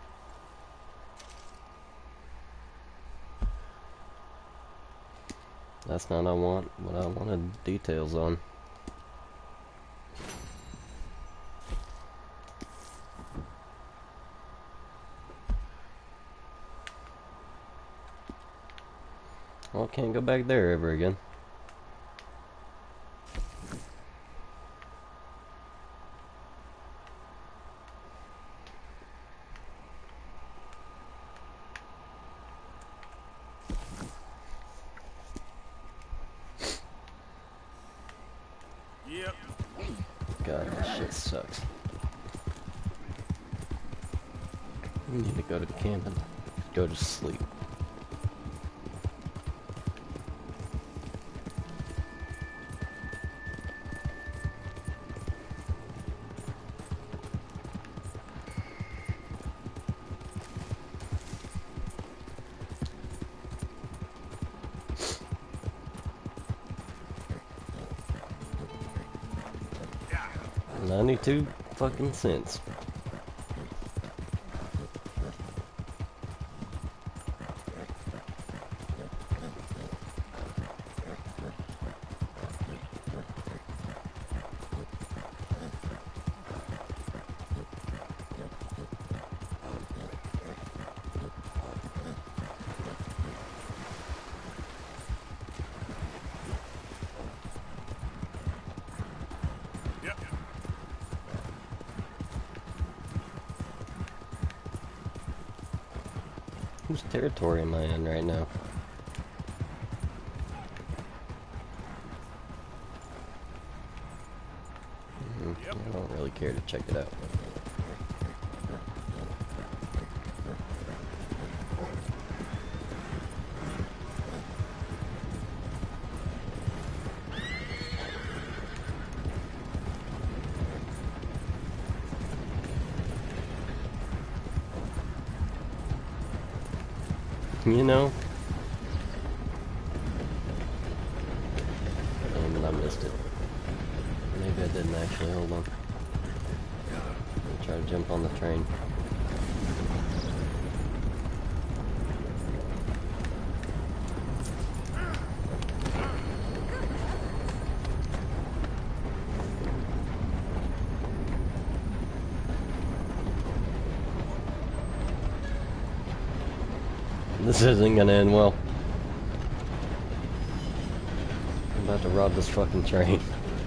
That's not I want what I wanted details on. Well, can't go back there ever again. Yep. God, this shit sucks. We need to go to camp and go to sleep. ninety-two fucking cents. Whose territory am I in right now? Mm, yep. I don't really care to check it out. You know? Damn it, I missed it. Maybe I didn't actually. Hold on. I'll try to jump on the train. This isn't gonna end well. I'm about to rob this fucking train.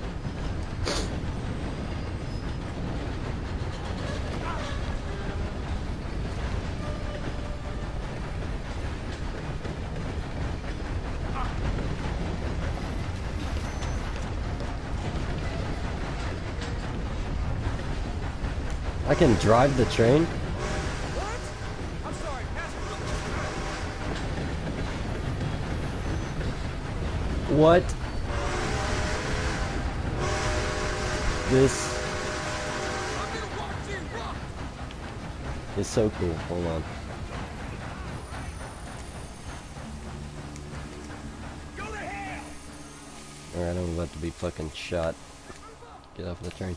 I can drive the train? What? This is so cool. Hold on. Alright, I'm about to be fucking shot. Get off the train.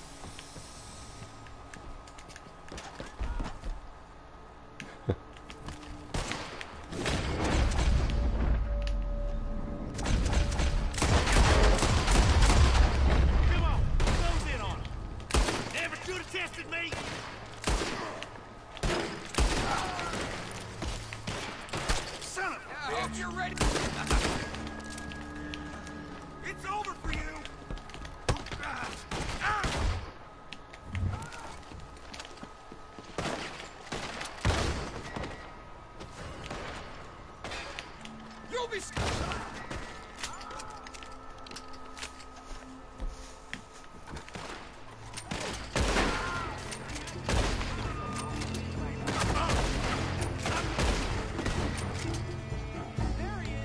There he is.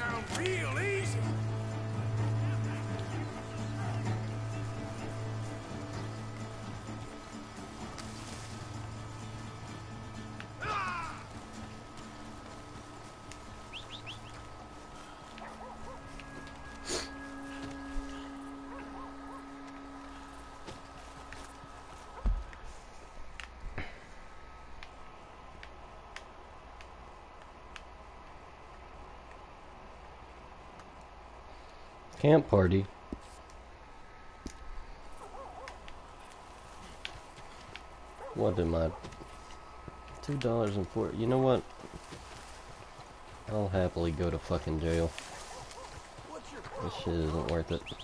down real easy. Camp party. What am I? Two dollars and four. You know what? I'll happily go to fucking jail. This shit isn't worth it.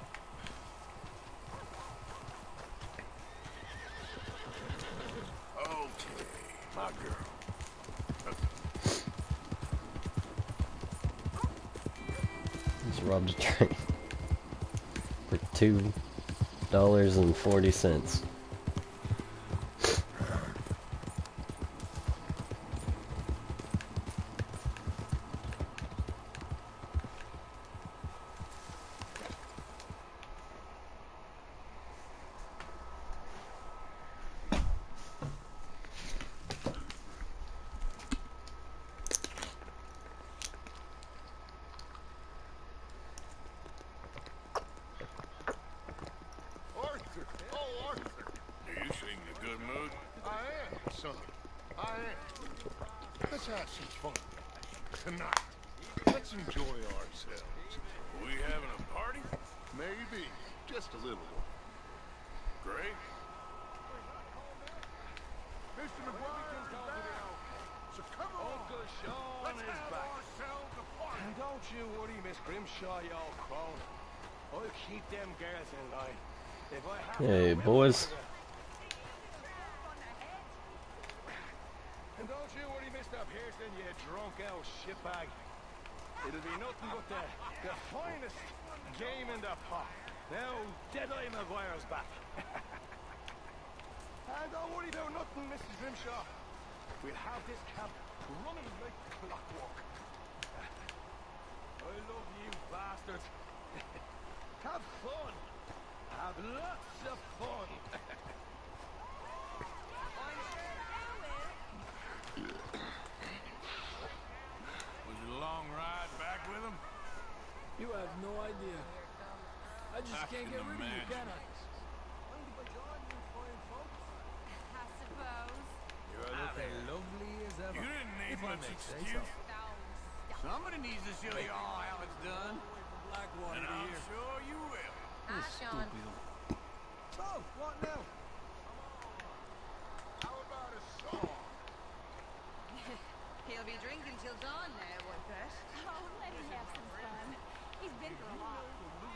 Okay, my girl. Just robbed a train for two dollars and forty cents. Have some fun. Tonight. Let's enjoy ourselves. We having a party? Maybe. Just a little one. Great. Mister McGuire is back. So come on. Uncle Sean Let's is have back. Ourselves a party. And don't you worry, Miss Grimshaw, you old crone. I'll keep them girls in line. If I have Hey, to, boys. And don't you worry, Mister Pearson, you drunk old shitbag. It'll be nothing but the, the finest game in the pot. Now, Deadeye Maguire's back. And don't worry about nothing, Missus Grimshaw. We'll have this camp running like clockwork. I love you bastards. Have fun. Have lots of fun. Long ride back with him? You have no idea. I just I can't can get rid of you, can I? I suppose. You're looking lovely as ever. You didn't need If I much may say excuse. so. Somebody needs to show you all how it's done. Blackwater And I'm here. sure you will. Hi, Sean. Oh, what now? How about a song? He'll be drinking till dawn now, I bet. Oh, let him have some fun. He's been through a lot.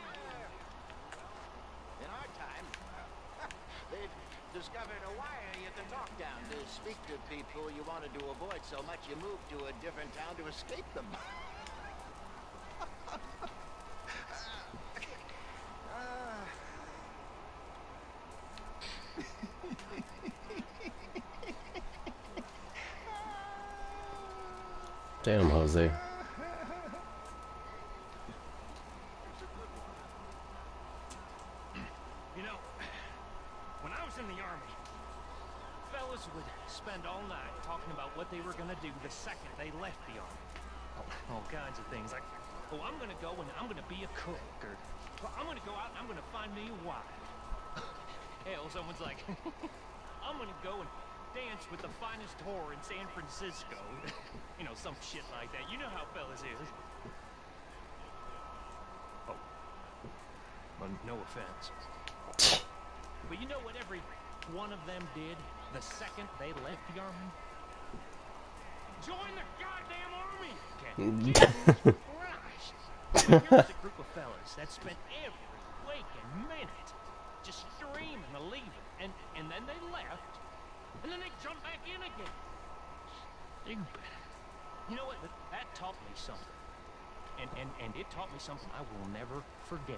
In our time, they discovered a wire you can talk down to speak to people you wanted to avoid so much you moved to a different town to escape them. Damn, Jose. You know, when I was in the army, fellas would spend all night talking about what they were gonna do the second they left the army. All, all kinds of things like, oh, I'm gonna go and I'm gonna be a cook, or well, I'm gonna go out and I'm gonna find me a wife. Hell, someone's like, I'm gonna go and dance with the finest whore in San Francisco. You know, some shit like that. You know how fellas is. Oh. Well, no offense. But you know what every one of them did the second they left the army? Join the goddamn army! Okay. Christ. Here's a group of fellas that spent every waking minute just streaming to leaving, and, and then they left. And then they jump back in again. Stupid. You know what? That taught me something. And, and, and it taught me something I will never forget.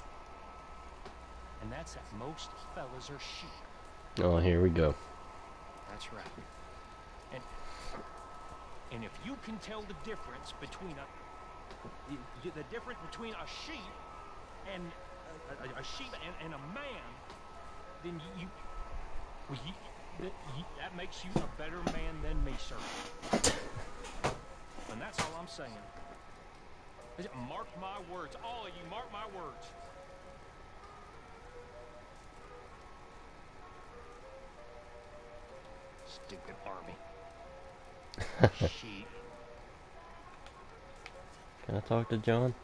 And that's that most fellas are sheep. Oh, here we go. That's right. And, and if you can tell the difference between a, y- y- the difference between a sheep and a, a, a sheep and, and a man, then you, you, well, you, that, you that makes you a better man than me, sir. And that's all I'm saying. Mark my words, all of you, mark my words. Stupid army. Sheep. Can I talk to John?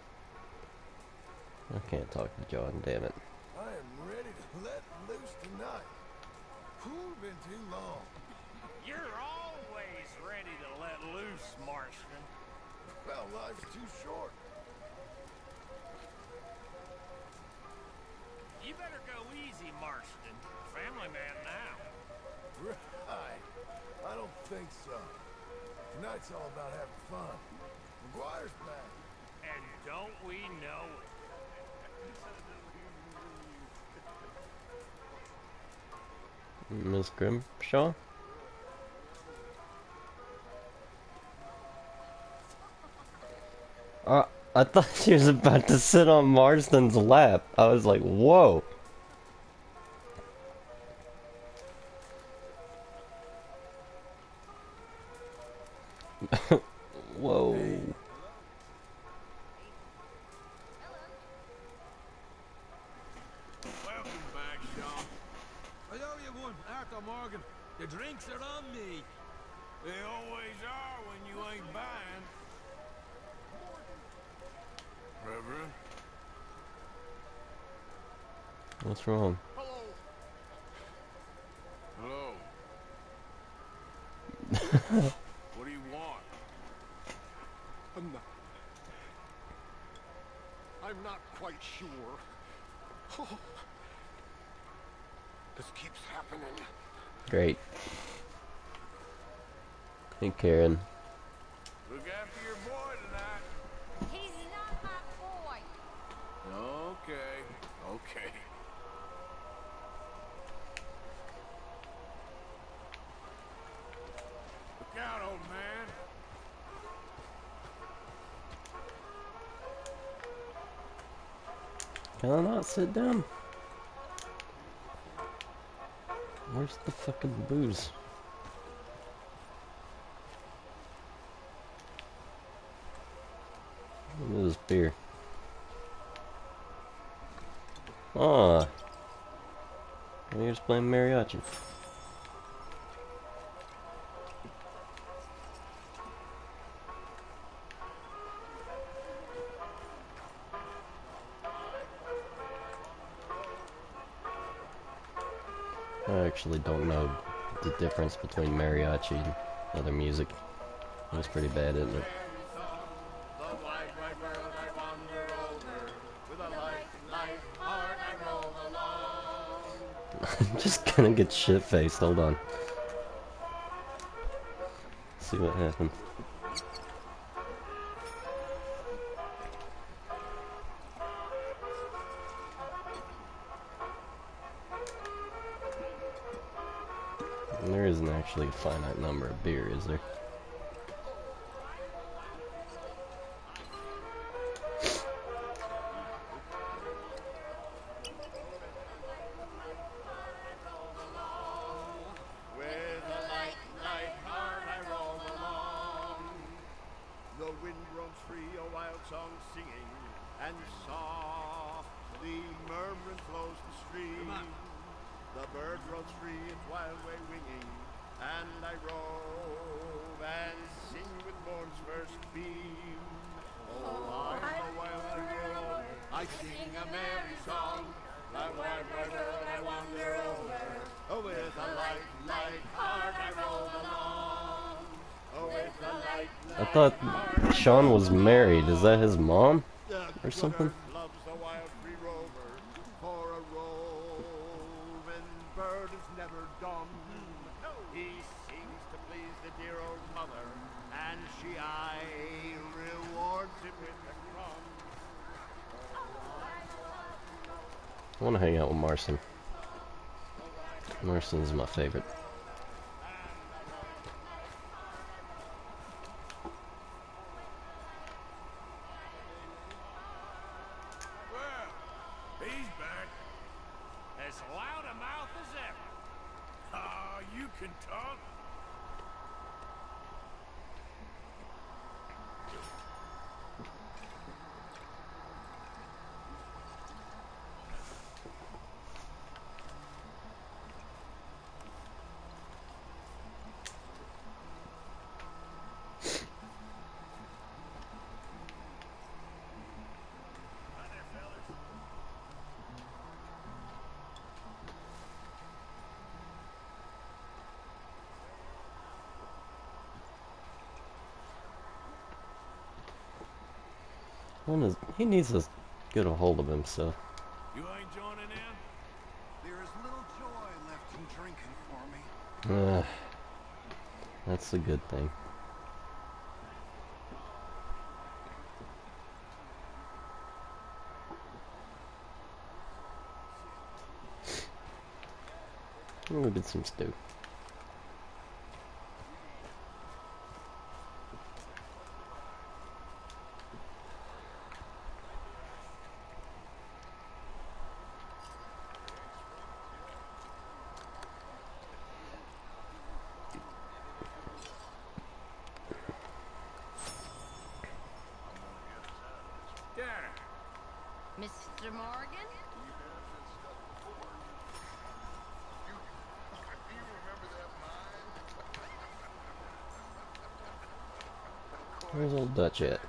I can't talk to John, damn it. I am ready to let loose tonight. Whew, been too long. You're always ready to let loose, Marston. Well, life's too short. You better go easy, Marston. Family man now. Right. I don't think so. Tonight's all about having fun. McGuire's back. And don't we know it? Miss Grimshaw? Uh, I thought she was about to sit on Marston's lap. I was like, whoa. Whoa. Welcome back, Sean. I owe you one, Arthur Morgan. The drinks are on me. They always are when you ain't buying. Reverend? What's wrong? Hello. What do you want? I'm not... I'm not quite sure. Oh, this keeps happening. Great. Hey, Karen. Look after your boy tonight. He's not my boy. Okay, okay. Look out, old man. Can I not sit down? Where's the fucking booze? Look at this beer. Ah. You're just playing mariachi. I actually don't know the difference between mariachi and other music. It's pretty bad, isn't it? I'm just gonna get shit-faced, hold on. See what happens. And there isn't actually a finite number of beer, is there? I thought Sean was married. Is that his mom? Or something? I want to hang out with Marston. Marston's my favorite. can talk. One is, he needs to get a hold of himself. You ain't joining in? There is little joy left in drinking for me. Uh, that's a good thing. I'm gonna get some stew. Mister Morgan? Where's old Dutch at?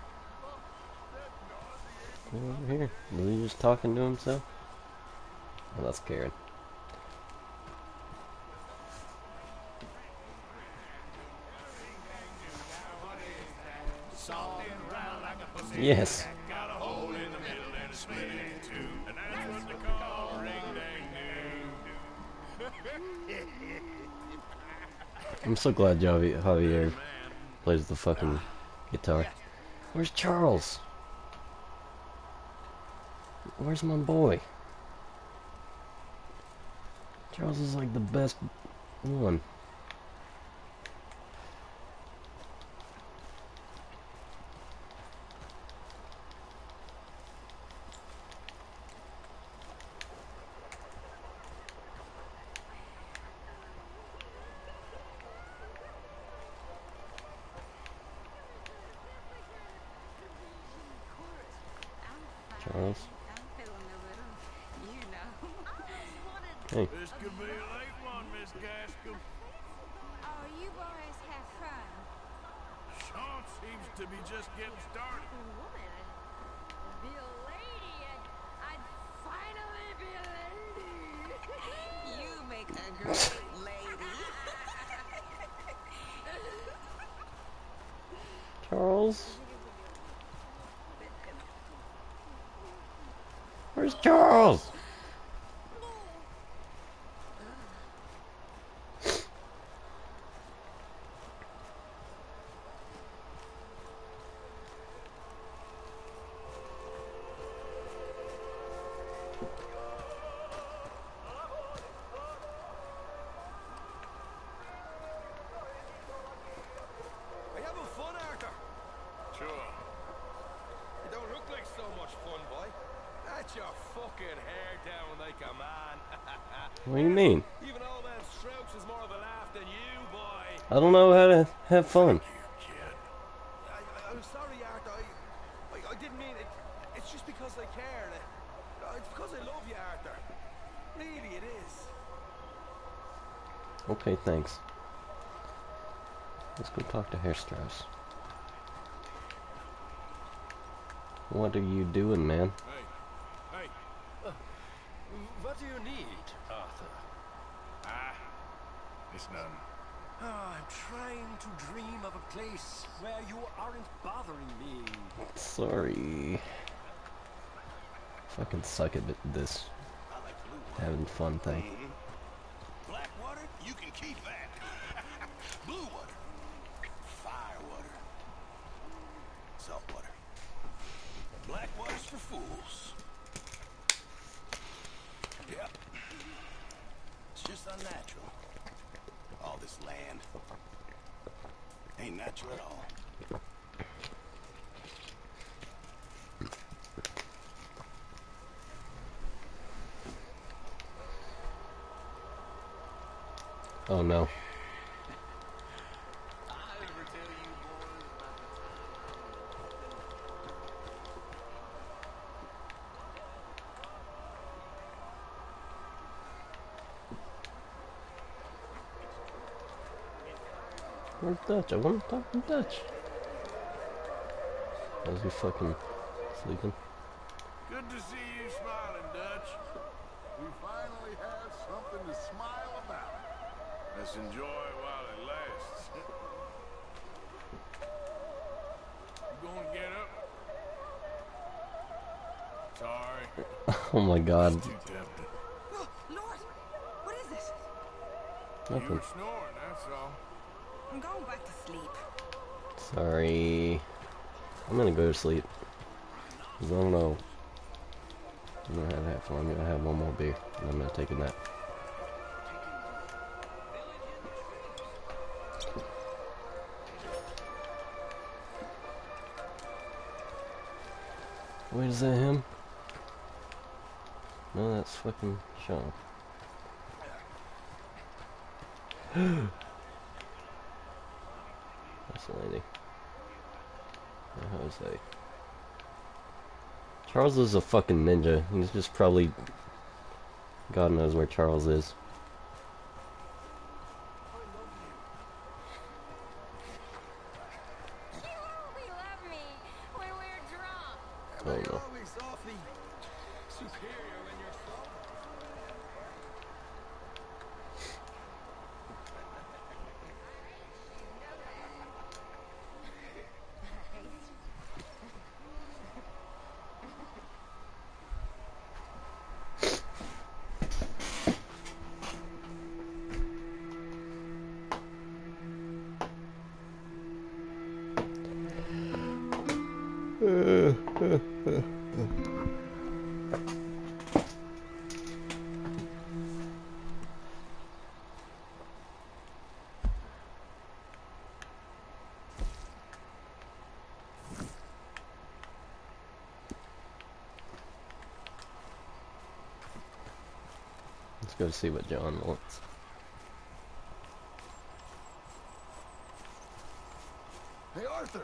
Over here. Was he just talking to himself? Oh, that's Karen. Yes. I'm so glad Javi Javier plays the fucking guitar. Where's Charles? Where's my boy? Charles is like the best one. Charles. Hey. This could be a late one, Miss Gaskell. Oh, you boys have fun. Sean seems to be just getting started. Woman, I'd be a lady. I'd, I'd finally be a lady. You make a great lady. Charles? Where's Charles? Are you having fun, Arthur? Sure. You don't look like so much fun, boy. That's your fucking hair down like a man. What do you mean? Even old man Strokes is more of a laugh than you, boy. I don't know how to have fun. I, I, I'm sorry, Arthur. I, I, I didn't mean it. It's just because I care. Uh, It's because I love you, Arthur. Really, it is. Okay, thanks. Let's go talk to Herr Strauss. What are you doing, man? Hey, hey. Uh, what do you need, Arthur? Ah, it's nothing. Oh, I'm trying to dream of a place where you aren't bothering me. Sorry. Fucking suck at this having fun thing. Blackwater, you can keep that. Blue water, fire water, salt water. Blackwater's for fools. Yep. It's just unnatural. All this land ain't natural at all. Oh no. Where's Dutch? I want to talk to Dutch. Was he fucking sleeping? Good to see you smiling, Dutch. We finally have something to smile about. Let's enjoy it while it lasts. You gonna get up? Sorry. Oh my god. Too tempting. Oh, Lord! What is it? Nothing. You were snoring, that's all. I'm going back to sleep. Sorry. I'm gonna go to sleep. I don't know. I'm gonna have half one. I'm gonna have one more beer, and I'm gonna take a nap. Wait, is that him? No, that's fucking Sean. That's the lady. Jose. Charles is a fucking ninja. He's just probably... God knows where Charles is. You only love me when we're drunk. Oh no. Always awfully superior when you're sober. Let's go see what John wants. Hey, Arthur!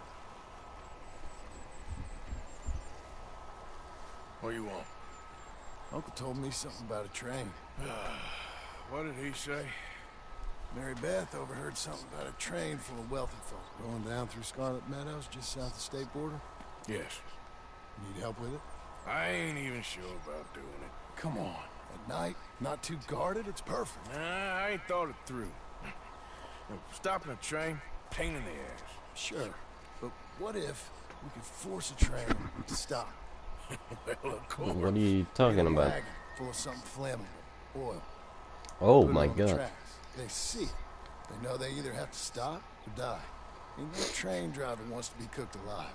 What do you want? Uncle told me something about a train. What did he say? Mary Beth overheard something about a train full of wealthy folk going down through Scarlet Meadows just south of the state border. Yes. Need help with it? I ain't even sure about doing it. Come on. At night, not too guarded, it's perfect. Nah, I ain't thought it through. Look, stopping a train, pain in the ass. Sure. But what if we could force a train to stop? Well, of course. What are you talking Get a about? wagon full of something flammable. Oil. Oh Put it my on the god. tracks. They see it. They know they either have to stop or die. Ain't no train driver wants to be cooked alive.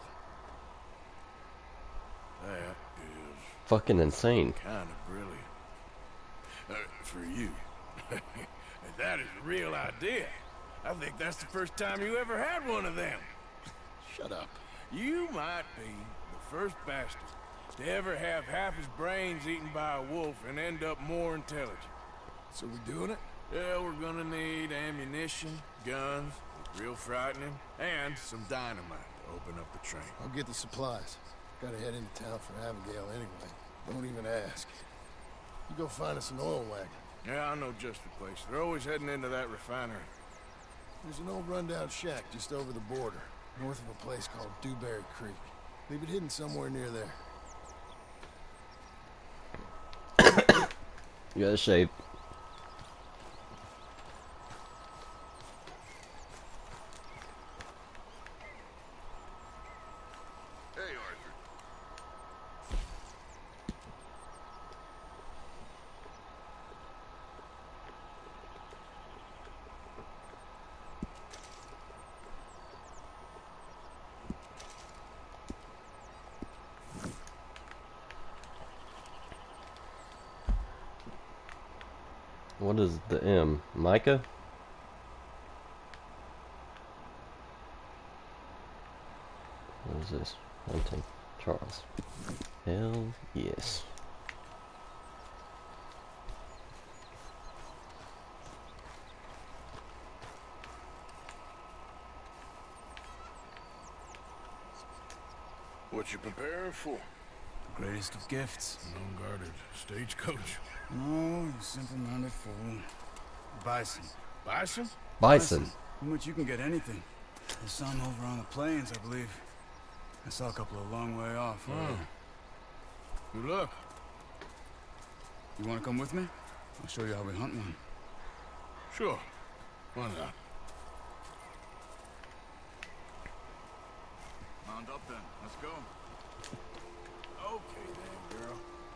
That is Fucking insane. kind of brilliant. Uh, for you. That is a real idea. I think that's the first time you ever had one of them. Shut up. You might be the first bastard to ever have half his brains eaten by a wolf and end up more intelligent. So we doing it? Yeah, we're gonna need ammunition, guns, real frightening, and some dynamite to open up the train. I'll get the supplies. Gotta head into town for Abigail anyway. Don't even ask. You go find us an oil wagon. Yeah, I know just the place. They're always heading into that refinery. There's an old rundown shack just over the border, north of a place called Dewberry Creek. Leave it hidden somewhere near there. You gotta shave. Hey, Arthur. What is the M? Micah? What is this? Hunting. Charles. Hell yes. What you preparing for? Greatest of gifts. An unguarded stagecoach. No, you simple-minded fool. Bison. Bison? Bison. How much you can get anything? There's some over on the plains, I believe. I saw a couple a long way off. Oh. Good luck. You want to come with me? I'll show you how we hunt one. Sure. Why not? Mount up then. Let's go. Okay then, girl.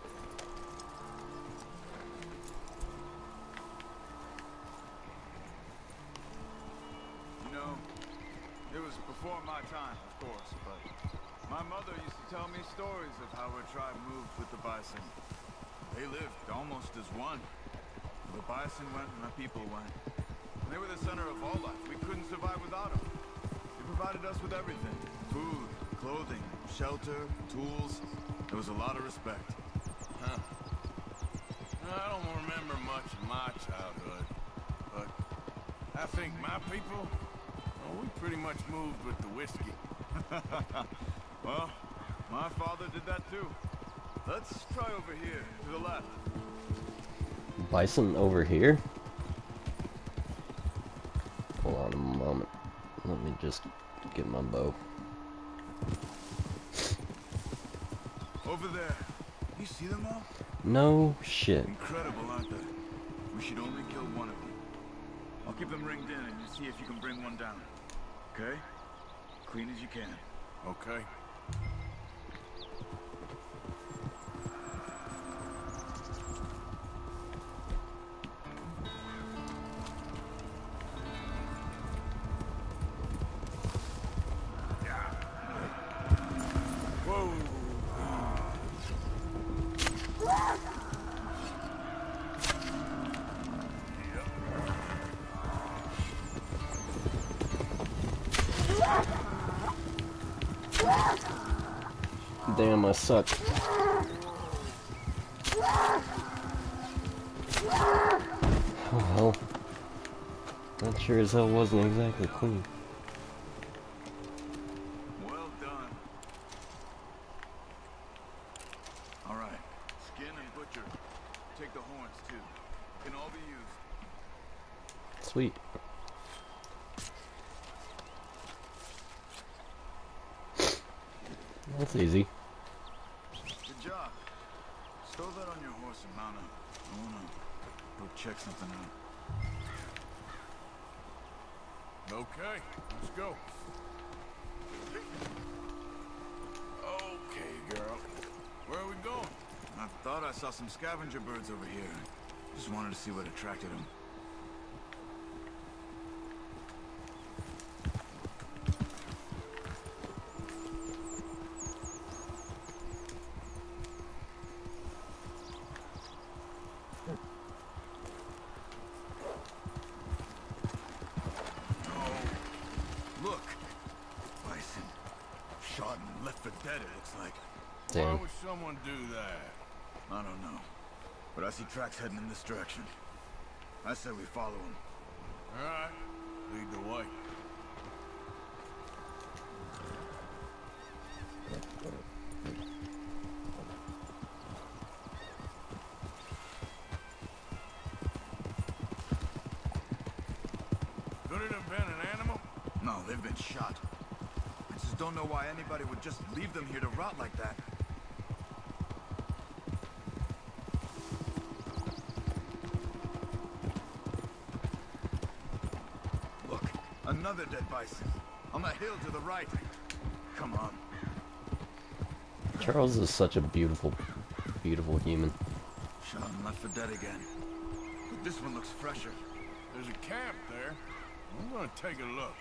You know, it was before my time, of course, but my mother used to tell me stories of how her tribe moved with the bison. They lived almost as one. The bison went and the people went. And they were the center of all life. We couldn't survive without them. They provided us with everything. Food, clothing, shelter, tools. There was a lot of respect. Huh. I don't remember much of my childhood, but I think my people, well, we pretty much moved with the whiskey. Well, my father did that too. Let's try over here, to the left. Bison over here? Hold on a moment. Let me just get my bow. Over there. You see them all? No shit. Incredible, aren't they? We should only kill one of them. I'll keep them ringed in and you see if you can bring one down. Okay? Clean as you can. Okay. Damn, I suck. Oh well. That sure as hell wasn't exactly clean. Well done. Alright. Skin and butcher. Take the horns too. Can all be used. Sweet. That's easy. Good job. Stow that on your horse and mount up. I wanna go check something out. Okay, let's go. Okay, girl. Where are we going? I thought I saw some scavenger birds over here. Just wanted to see what attracted them. Why would someone do that? I don't know. But I see tracks heading in this direction. I say we follow them. All right. Lead the way. Could it have been an animal? No, they've been shot. I just don't know why anybody would just leave them here to rot like that. Look, another dead bison. On the hill to the right. Come on. Charles is such a beautiful, beautiful human. Shot and left for dead again. But this one looks fresher. There's a camp there. I'm gonna take a look.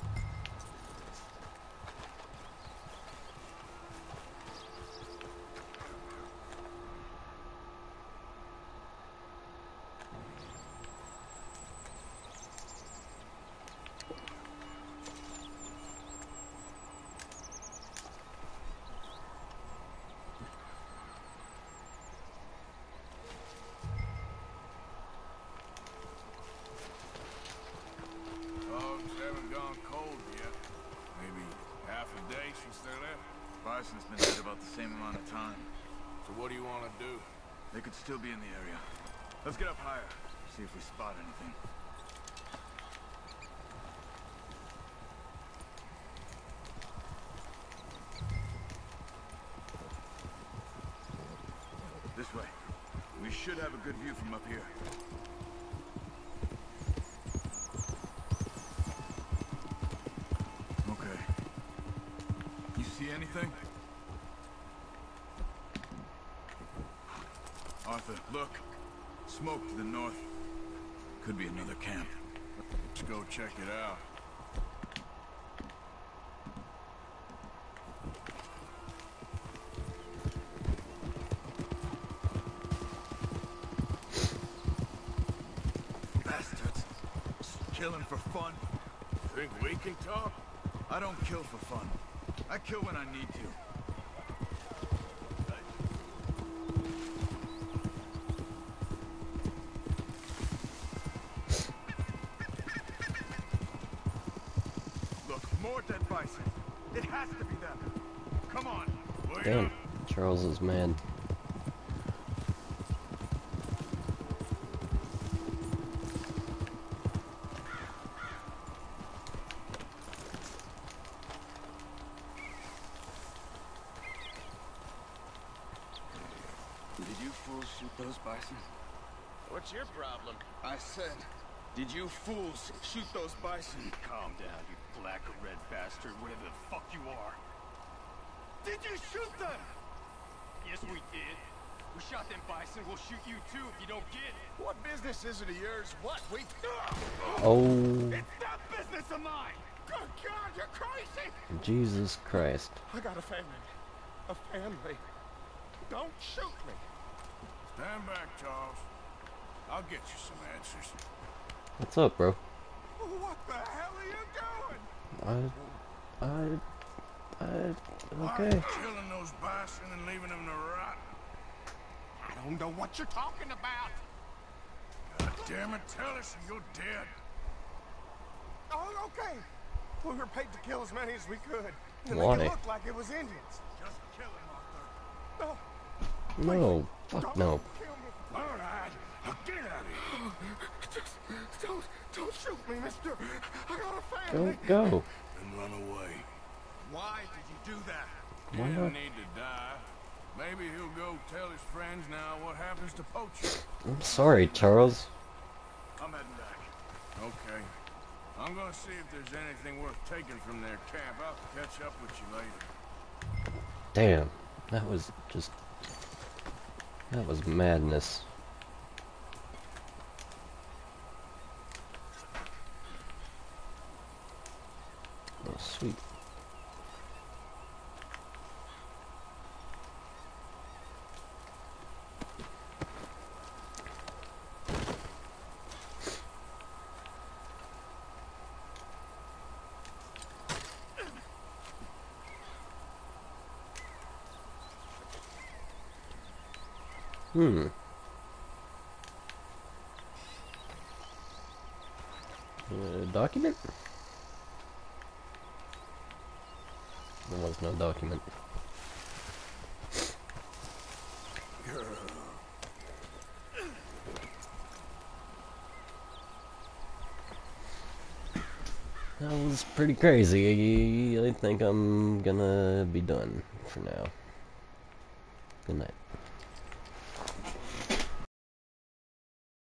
Haven't gone cold yet. Maybe half a day since they left. Bison's been dead about the same amount of time. So what do you want to do? They could still be in the area. Let's get up higher. See if we spot anything. should have a good view from up here. Okay. You see anything? Arthur, look. Smoke to the north. Could be another camp. Let's go check it out. Bastards. Killing for fun. Think we can talk? I don't kill for fun. I kill when I need to. More dead bison. It has to be them. Come on. Damn, Charles is mad. Did you fools shoot those bison? What's your problem? I said, did you fools shoot those bison? Calm down, you black or red bastard, whatever the fuck you are. Did you shoot them? Yes, we did. We shot them bison, we'll shoot you too if you don't get it. What business is it of yours? What? We... Oh. It's not business of mine! Good God, you're crazy! Jesus Christ. I got a family. A family. Don't shoot me. Stand back, Charles. I'll get you some answers. What's up, bro? What the hell are you doing? I... I... I... Okay. Killing those bison and leaving them to rot. I don't know what you're talking about. God damn it, tell us or you're dead. Oh, okay. We were paid to kill as many as we could. To Why? make it look like it was Indians. Just kill him, Arthur. No. No. Fuck no. All right. Get out of here. Just don't, don't shoot me, mister. I got a family. Go, go. And run away. Why did you do that? He Why didn't not? need to die. Maybe he'll go tell his friends now what happens to poachers. I'm sorry, Charles. I'm heading back. Okay. I'm gonna see if there's anything worth taking from their camp. I'll catch up with you later. Damn. That was just... That was madness. Oh, sweet. Hmm. Uh, document? There was no document. That was pretty crazy. I think I'm gonna be done for now. Good night.